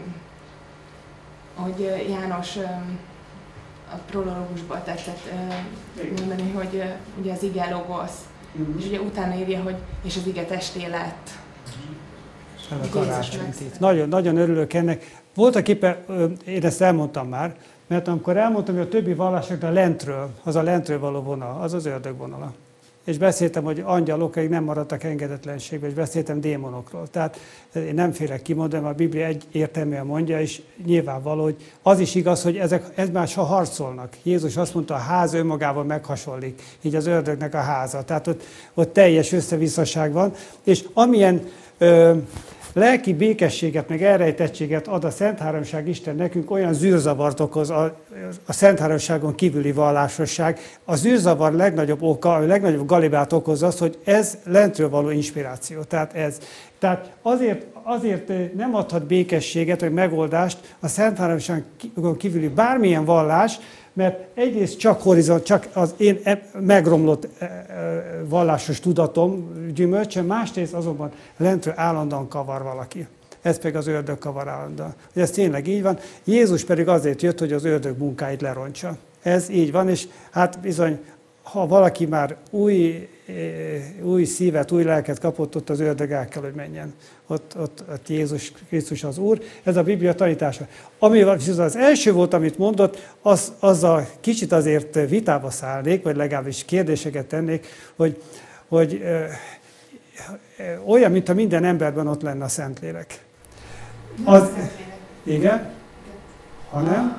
hogy János a prológusból tetszett mondani, hogy ugye az ige logosz, uh-huh. és ugye utána írja, hogy és az ige testé lett. A karácsonyt. Nagyon, nagyon örülök ennek. Voltak éppen, én ezt elmondtam már, mert amikor elmondtam, hogy a többi vallásoknak lentről, az a lentről való vonal, az az ördög vonala. És beszéltem, hogy angyalok nem maradtak engedetlenségbe, és beszéltem démonokról. Tehát én nem félek kimondani, a Biblia egyértelműen mondja, és nyilvánvaló, hogy az is igaz, hogy ezek egymással harcolnak. Jézus azt mondta, a ház önmagával meghasonlik, így az ördögnek a háza. Tehát ott, ott teljes összevisszaság van, és amilyen ö, lelki békességet, meg elrejtettséget ad a Szent Háromság Isten nekünk, olyan zűrzavart okoz a, a Szent Háromságon kívüli vallásosság. A zűrzavar legnagyobb oka, a legnagyobb galibát okoz az, hogy ez lentről való inspiráció. Tehát ez. Tehát azért, azért nem adhat békességet, vagy megoldást a Szent Háromságon kívüli bármilyen vallás, mert egyrészt csak horizont, csak az én megromlott vallásos tudatom gyümölcse, másrészt azonban lentről állandóan kavar valaki. Ez pedig az ördög kavar állandóan. Ez tényleg így van. Jézus pedig azért jött, hogy az ördög munkáit lerontsa. Ez így van, és hát bizony, ha valaki már új, új szívet, új lelket kapott, ott az ördög el kell, hogy menjen. Ott, ott, ott Jézus Krisztus az Úr. Ez a Biblia tanítása. Ami az első volt, amit mondott, az, azzal kicsit azért vitába szállnék, vagy legalábbis kérdéseket tennék, hogy, hogy ö, ö, olyan, mintha minden emberben ott lenne a Szentlélek. Az, igen? Ha nem?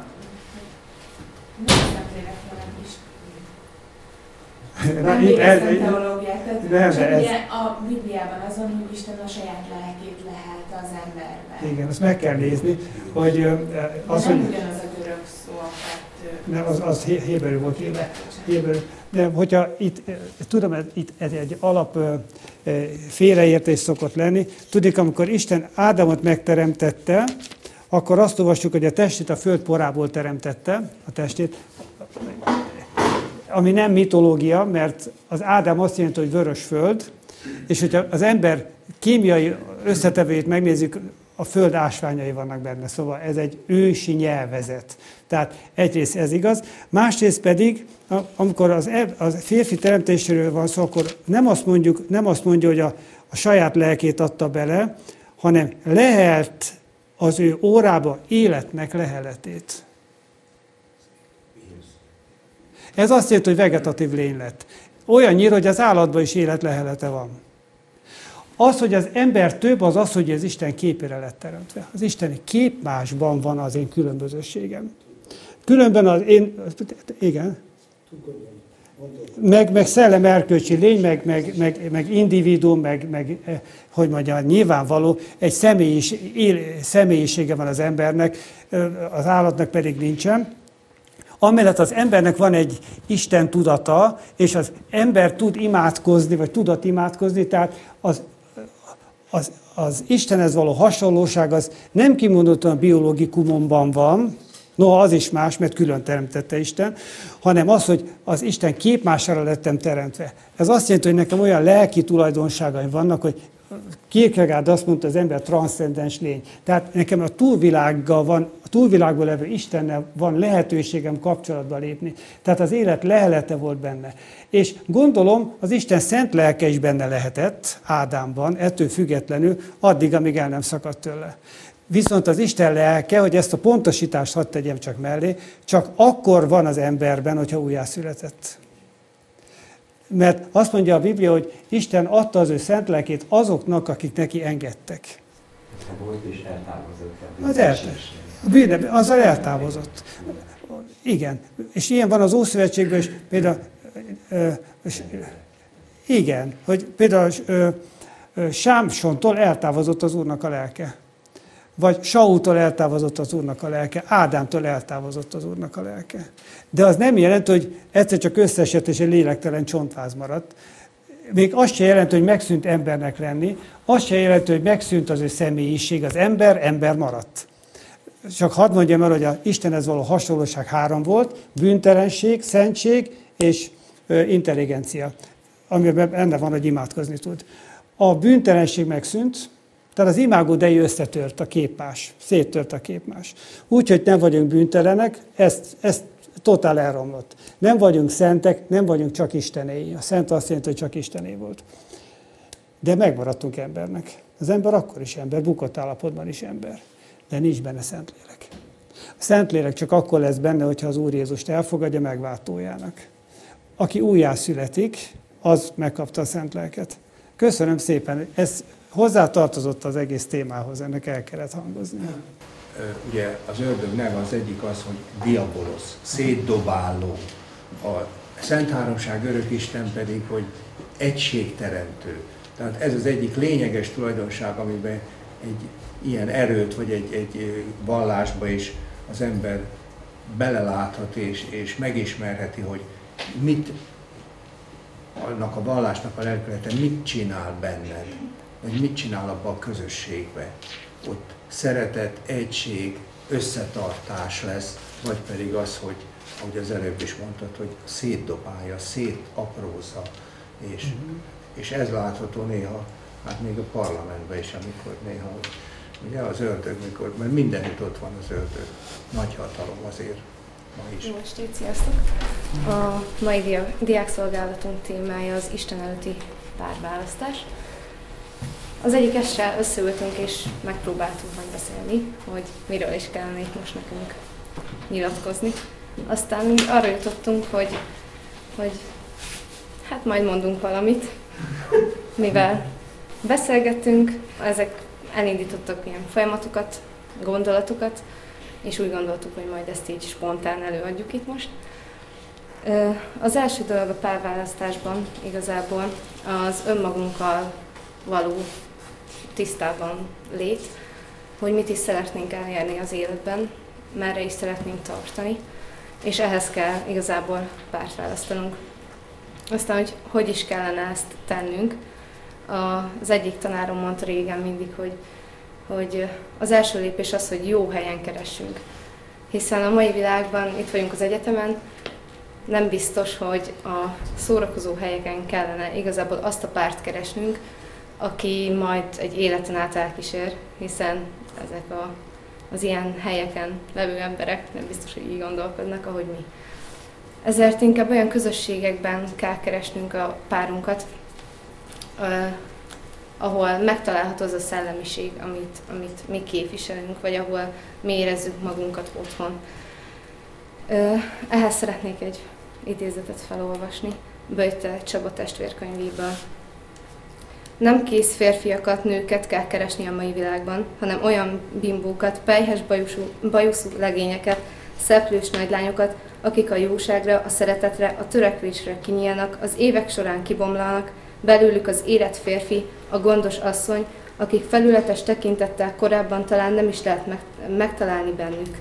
Nem végeztem teológiát, tehát csak ez... ugye a Bibliában azon, hogy Isten a saját lelkét lehet az emberben. Igen, azt meg kell nézni, hogy... Az, nem hogy... ugyanaz a görög szó, a kettő. Nem, az, az héberül volt. Héberül. De hogyha itt, tudom, itt ez egy alap félreértés szokott lenni. Tudik, amikor Isten Ádámot megteremtette, akkor azt olvassuk, hogy a testét a föld porából teremtette, a testét, ami nem mitológia, mert az Ádám azt jelenti, hogy vörös föld, és hogyha az ember kémiai összetevőjét megnézzük, a föld ásványai vannak benne, szóval ez egy ősi nyelvezet. Tehát egyrészt ez igaz, másrészt pedig, amikor az, az férfi teremtésről van szó, akkor nem azt, mondjuk, nem azt mondja, hogy a, a saját lelkét adta bele, hanem lehelt az ő órába életnek leheletét. Ez azt jelenti, hogy vegetatív lény lett. Olyannyira, hogy az állatban is élet lehelete van. Az, hogy az ember több, az az, hogy az Isten képére lett teremtve. Az isteni képmásban van az én különbözőségem. Különben az én... Igen. Meg, meg szellem erkölcsi lény, meg, meg, meg, meg individuum, meg, meg, hogy mondjam, nyilvánvaló, egy személyis, él, személyisége van az embernek, az állatnak pedig nincsen. Amellett az embernek van egy Isten tudata, és az ember tud imádkozni, vagy tudat imádkozni, tehát az, az, az Istenhez való hasonlóság az nem kimondottan a biológikumomban van, noha az is más, mert külön teremtette Isten, hanem az, hogy az Isten képmására lettem teremtve. Ez azt jelenti, hogy nekem olyan lelki tulajdonságaim vannak, hogy Kierkegaard azt mondta, az ember transzcendens lény. Tehát nekem a túlvilággal van, a túlvilágban levő Istennel van lehetőségem kapcsolatba lépni. Tehát az élet lehelete volt benne. És gondolom, az Isten szent lelke is benne lehetett Ádámban, ettől függetlenül, addig, amíg el nem szakadt tőle. Viszont az Isten lelke, hogy ezt a pontosítást hadd tegyem csak mellé, csak akkor van az emberben, hogyha újjászületett. Mert azt mondja a Biblia, hogy Isten adta az ő szent lelkét azoknak, akik neki engedtek. Ha volt és eltávozott. Az eltávozott. Azzal eltávozott. Igen. És ilyen van az Ószövetségben is, például, ö, ö, igen, hogy például ö, ö, Sámsontól eltávozott az Úrnak a lelke. Vagy Saultól eltávozott az Úrnak a lelke, Ádámtól eltávozott az Úrnak a lelke. De az nem jelenti, hogy egyszer csak összeesett és egy lélektelen csontváz maradt. Még azt se jelenti, hogy megszűnt embernek lenni, azt se jelenti, hogy megszűnt az ő személyiség, az ember, ember maradt. Csak hadd mondjam el, hogy az Istenhez való hasonlóság három volt, bűntelenség, szentség és intelligencia, amiben benne van, hogy imádkozni tud. A bűntelenség megszűnt, tehát az imágo Dei összetört a képmás, széttört a képmás. Úgy, hogy nem vagyunk bűntelenek, ezt, ezt totál elromlott. Nem vagyunk szentek, nem vagyunk csak istenéi. A szent azt jelenti, hogy csak istené volt. De megmaradtunk embernek. Az ember akkor is ember, bukott állapotban is ember. De nincs benne Szentlélek. A Szentlélek csak akkor lesz benne, hogyha az Úr Jézust elfogadja megváltójának. Aki újjászületik, az megkapta a Szentlelket. Köszönöm szépen. Ez hozzátartozott az egész témához, ennek el kellett hangozni. Ugye az ördögnek az egyik az, hogy diabolosz, szétdobáló. A Szent Háromság örök Isten pedig, hogy egységteremtő. Tehát ez az egyik lényeges tulajdonság, amiben egy ilyen erőt, vagy egy, egy vallásba is az ember beleláthat, és, és megismerheti, hogy mit, annak a vallásnak a lelkülete mit csinál benned, vagy mit csinál abban a közösségben. Ott szeretet, egység, összetartás lesz, vagy pedig az, hogy, ahogy az előbb is mondtad, hogy szétdobálja, szétaprózza, és, uh-huh. és ez látható néha, hát még a parlamentben is, amikor néha, ugye az ördög, mikor, mert mindenütt ott van az ördög, nagy hatalom azért ma is. Jó estét, sziasztok! A mai dia- diákszolgálatunk témája az Isten előtti párválasztás. Az egyik estre összeültünk és megpróbáltunk megbeszélni, hogy miről is kellene itt most nekünk nyilatkozni. Aztán arra jutottunk, hogy, hogy hát majd mondunk valamit, mivel beszélgettünk, ezek elindítottak ilyen folyamatokat, gondolatokat, és úgy gondoltuk, hogy majd ezt így spontán előadjuk itt most. Az első dolog a párválasztásban igazából az önmagunkkal való tisztában lét, hogy mit is szeretnénk elérni az életben, merre is szeretnénk tartani, és ehhez kell igazából párt választanunk. Aztán, hogy hogy is kellene ezt tennünk, az egyik tanárom mondta régen mindig, hogy, hogy az első lépés az, hogy jó helyen keressünk. Hiszen a mai világban, itt vagyunk az egyetemen, nem biztos, hogy a szórakozó helyeken kellene igazából azt a párt keresnünk, aki majd egy életen át elkísér, hiszen ezek a, az ilyen helyeken levő emberek nem biztos, hogy így gondolkodnak, ahogy mi. Ezért inkább olyan közösségekben kell keresnünk a párunkat, eh, ahol megtalálható az a szellemiség, amit, amit mi képviselünk, vagy ahol mi érezzük magunkat otthon. Eh, ehhez szeretnék egy idézetet felolvasni, Böjte Csaba testvérkönyvéből. Nem kész férfiakat, nőket kell keresni a mai világban, hanem olyan bimbókat, pelyhes bajuszú, bajuszú legényeket, szeplős nagylányokat, akik a jóságra, a szeretetre, a törekvésre kinyílnak, az évek során kibomlanak, belőlük az érett férfi, a gondos asszony, akik felületes tekintettel korábban talán nem is lehet meg, megtalálni bennük.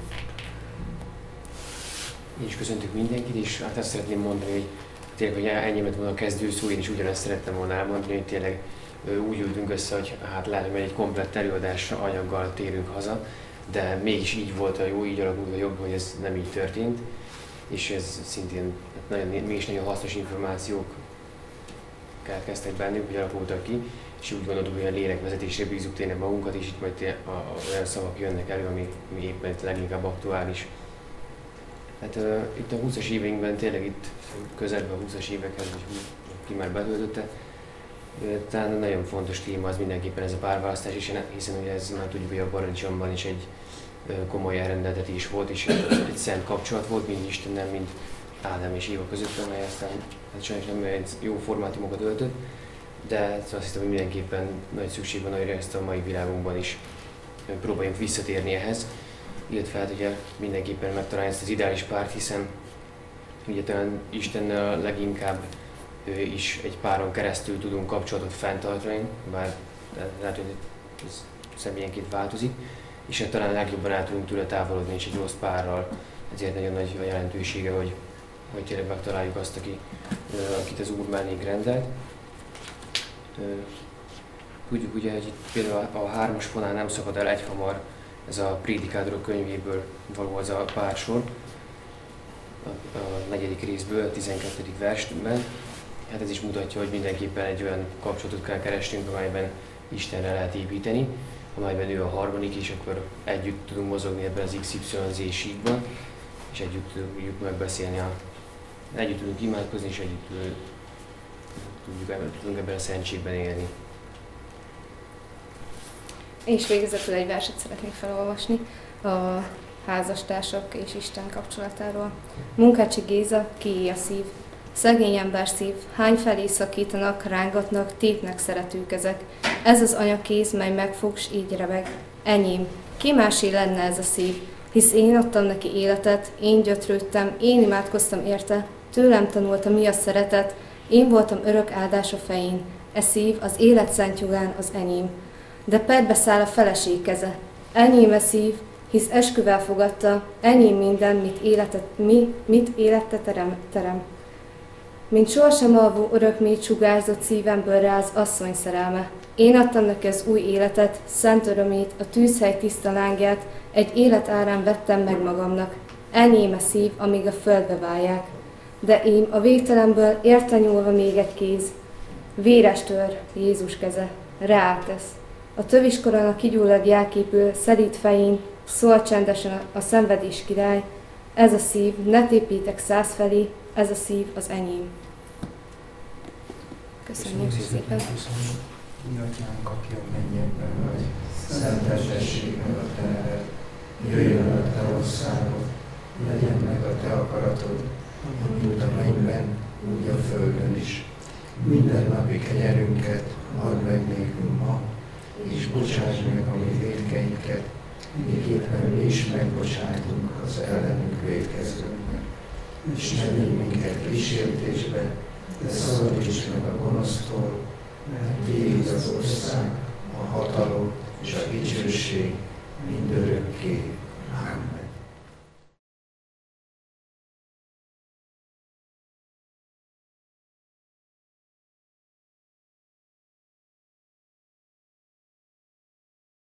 Én is köszöntök mindenkit, és hát azt szeretném mondani, hogy tényleg, hogy ennyi lett volna a kezdő szó, én is ugyanezt szerettem volna elmondani, hogy tényleg úgy ültünk össze, hogy hát lehet, hogy egy komplett előadás anyaggal térünk haza, de mégis így volt a jó, így alakult a jobb, hogy ez nem így történt, és ez szintén hát nagyon, mégis nagyon hasznos információk keletkeztek bennünk, hogy alakultak ki, és úgy gondoltuk, hogy a lélekvezetésre bízunk tényleg magunkat, és itt majd a, a, olyan szavak jönnek elő, ami, ami éppen itt leginkább aktuális. Hát uh, itt a húszas éveinkben, tényleg itt közelben a húszas évekhez, hogy ki már betöltötte, talán nagyon fontos téma az mindenképpen ez a párválasztás, hiszen ugye ez már tudjuk, hogy a paradicsomban is egy komoly elrendeltetés volt, és egy szent kapcsolat volt, mind Istennel, mind Ádám és Éva között, amely aztán hát sajnos nem egy jó formátumokat öltött, de azt hiszem, hogy mindenképpen nagy szükség van, hogy ezt a mai világunkban is próbáljunk visszatérni ehhez, illetve hát ugye mindenképpen megtalálni ezt az ideális párt, hiszen ugye talán Istennel leginkább is egy páron keresztül tudunk kapcsolatot fenntartani, bár lehet, hogy ez személyenként változik, és hát talán legjobban el tudunk tőle távolodni is egy rossz párral, ezért nagyon nagy a jelentősége, hogy, hogy tényleg megtaláljuk azt, aki, akit az Úr mellénk rendelt. Tudjuk ugye, hogy itt például a hármas fonál nem szakad el egyhamar, ez a Prédikátorok könyvéből való az a pársor. a, a negyedik részből, a tizenkettedik versben. Hát ez is mutatja, hogy mindenképpen egy olyan kapcsolatot kell keresnünk, amelyben Istenre lehet építeni, amelyben ő a harmadik, és akkor együtt tudunk mozogni ebben az iksz ipszilon zé síkban, és együtt tudjuk megbeszélni, a, együtt tudunk imádkozni, és együtt tudjuk, tudunk ebben a szentségben élni. És végezetül egy verset szeretnék felolvasni a házastársak és Isten kapcsolatáról. Munkácsi Géza, kié a szív. Szegény ember szív, hány felé szakítanak, rángatnak, tépnek szeretők ezek. Ez az anyakéz, mely megfog, s így rebeg. Enyém, ki másé lenne ez a szív? Hisz én adtam neki életet, én gyötrődtem, én imádkoztam érte, tőlem tanulta mi a szeretet, én voltam örök áldás a fején. E szív az élet szent jogán az enyém. De perbe száll a feleség keze. Enyém e szív, hisz esküvel fogadta, enyém minden, mit életet, mi, mit élette terem, terem. Mint sohasem alvó örökmény sugárzott szívemből ráz asszony szerelme. Én adtam neki az új életet, szent örömét, a tűzhely tiszta lángját, egy élet árán vettem meg magamnak. Enyém a szív, amíg a földbe válják. De én a végtelenből érte nyúlva még egy kéz. Véres tör, Jézus keze, ráátesz. A tövis korona kigyullad jelképül, szelíd fején, szól csendesen a szenvedés király. Ez a szív, ne tépítek száz felé, ez a szív az enyém. Köszönjük szépen! Mi atyánk, aki a mennyekben vagy, szentessék meg a te neved, jöjjön el a te országod, legyen meg a te akaratod, mint a mennyben, úgy a földön is. Minden napi kenyerünket add meg nékünk ma, és bocsáss meg a mi vétkeinket, miképpen mi is megbocsájtunk az ellenünk vétkezőknek. És ne vigy minket kísértésbe, de szabadíts meg a gonosztól, mert tiéd az ország, a hatalom és a dicsőség mindörökké. Amen.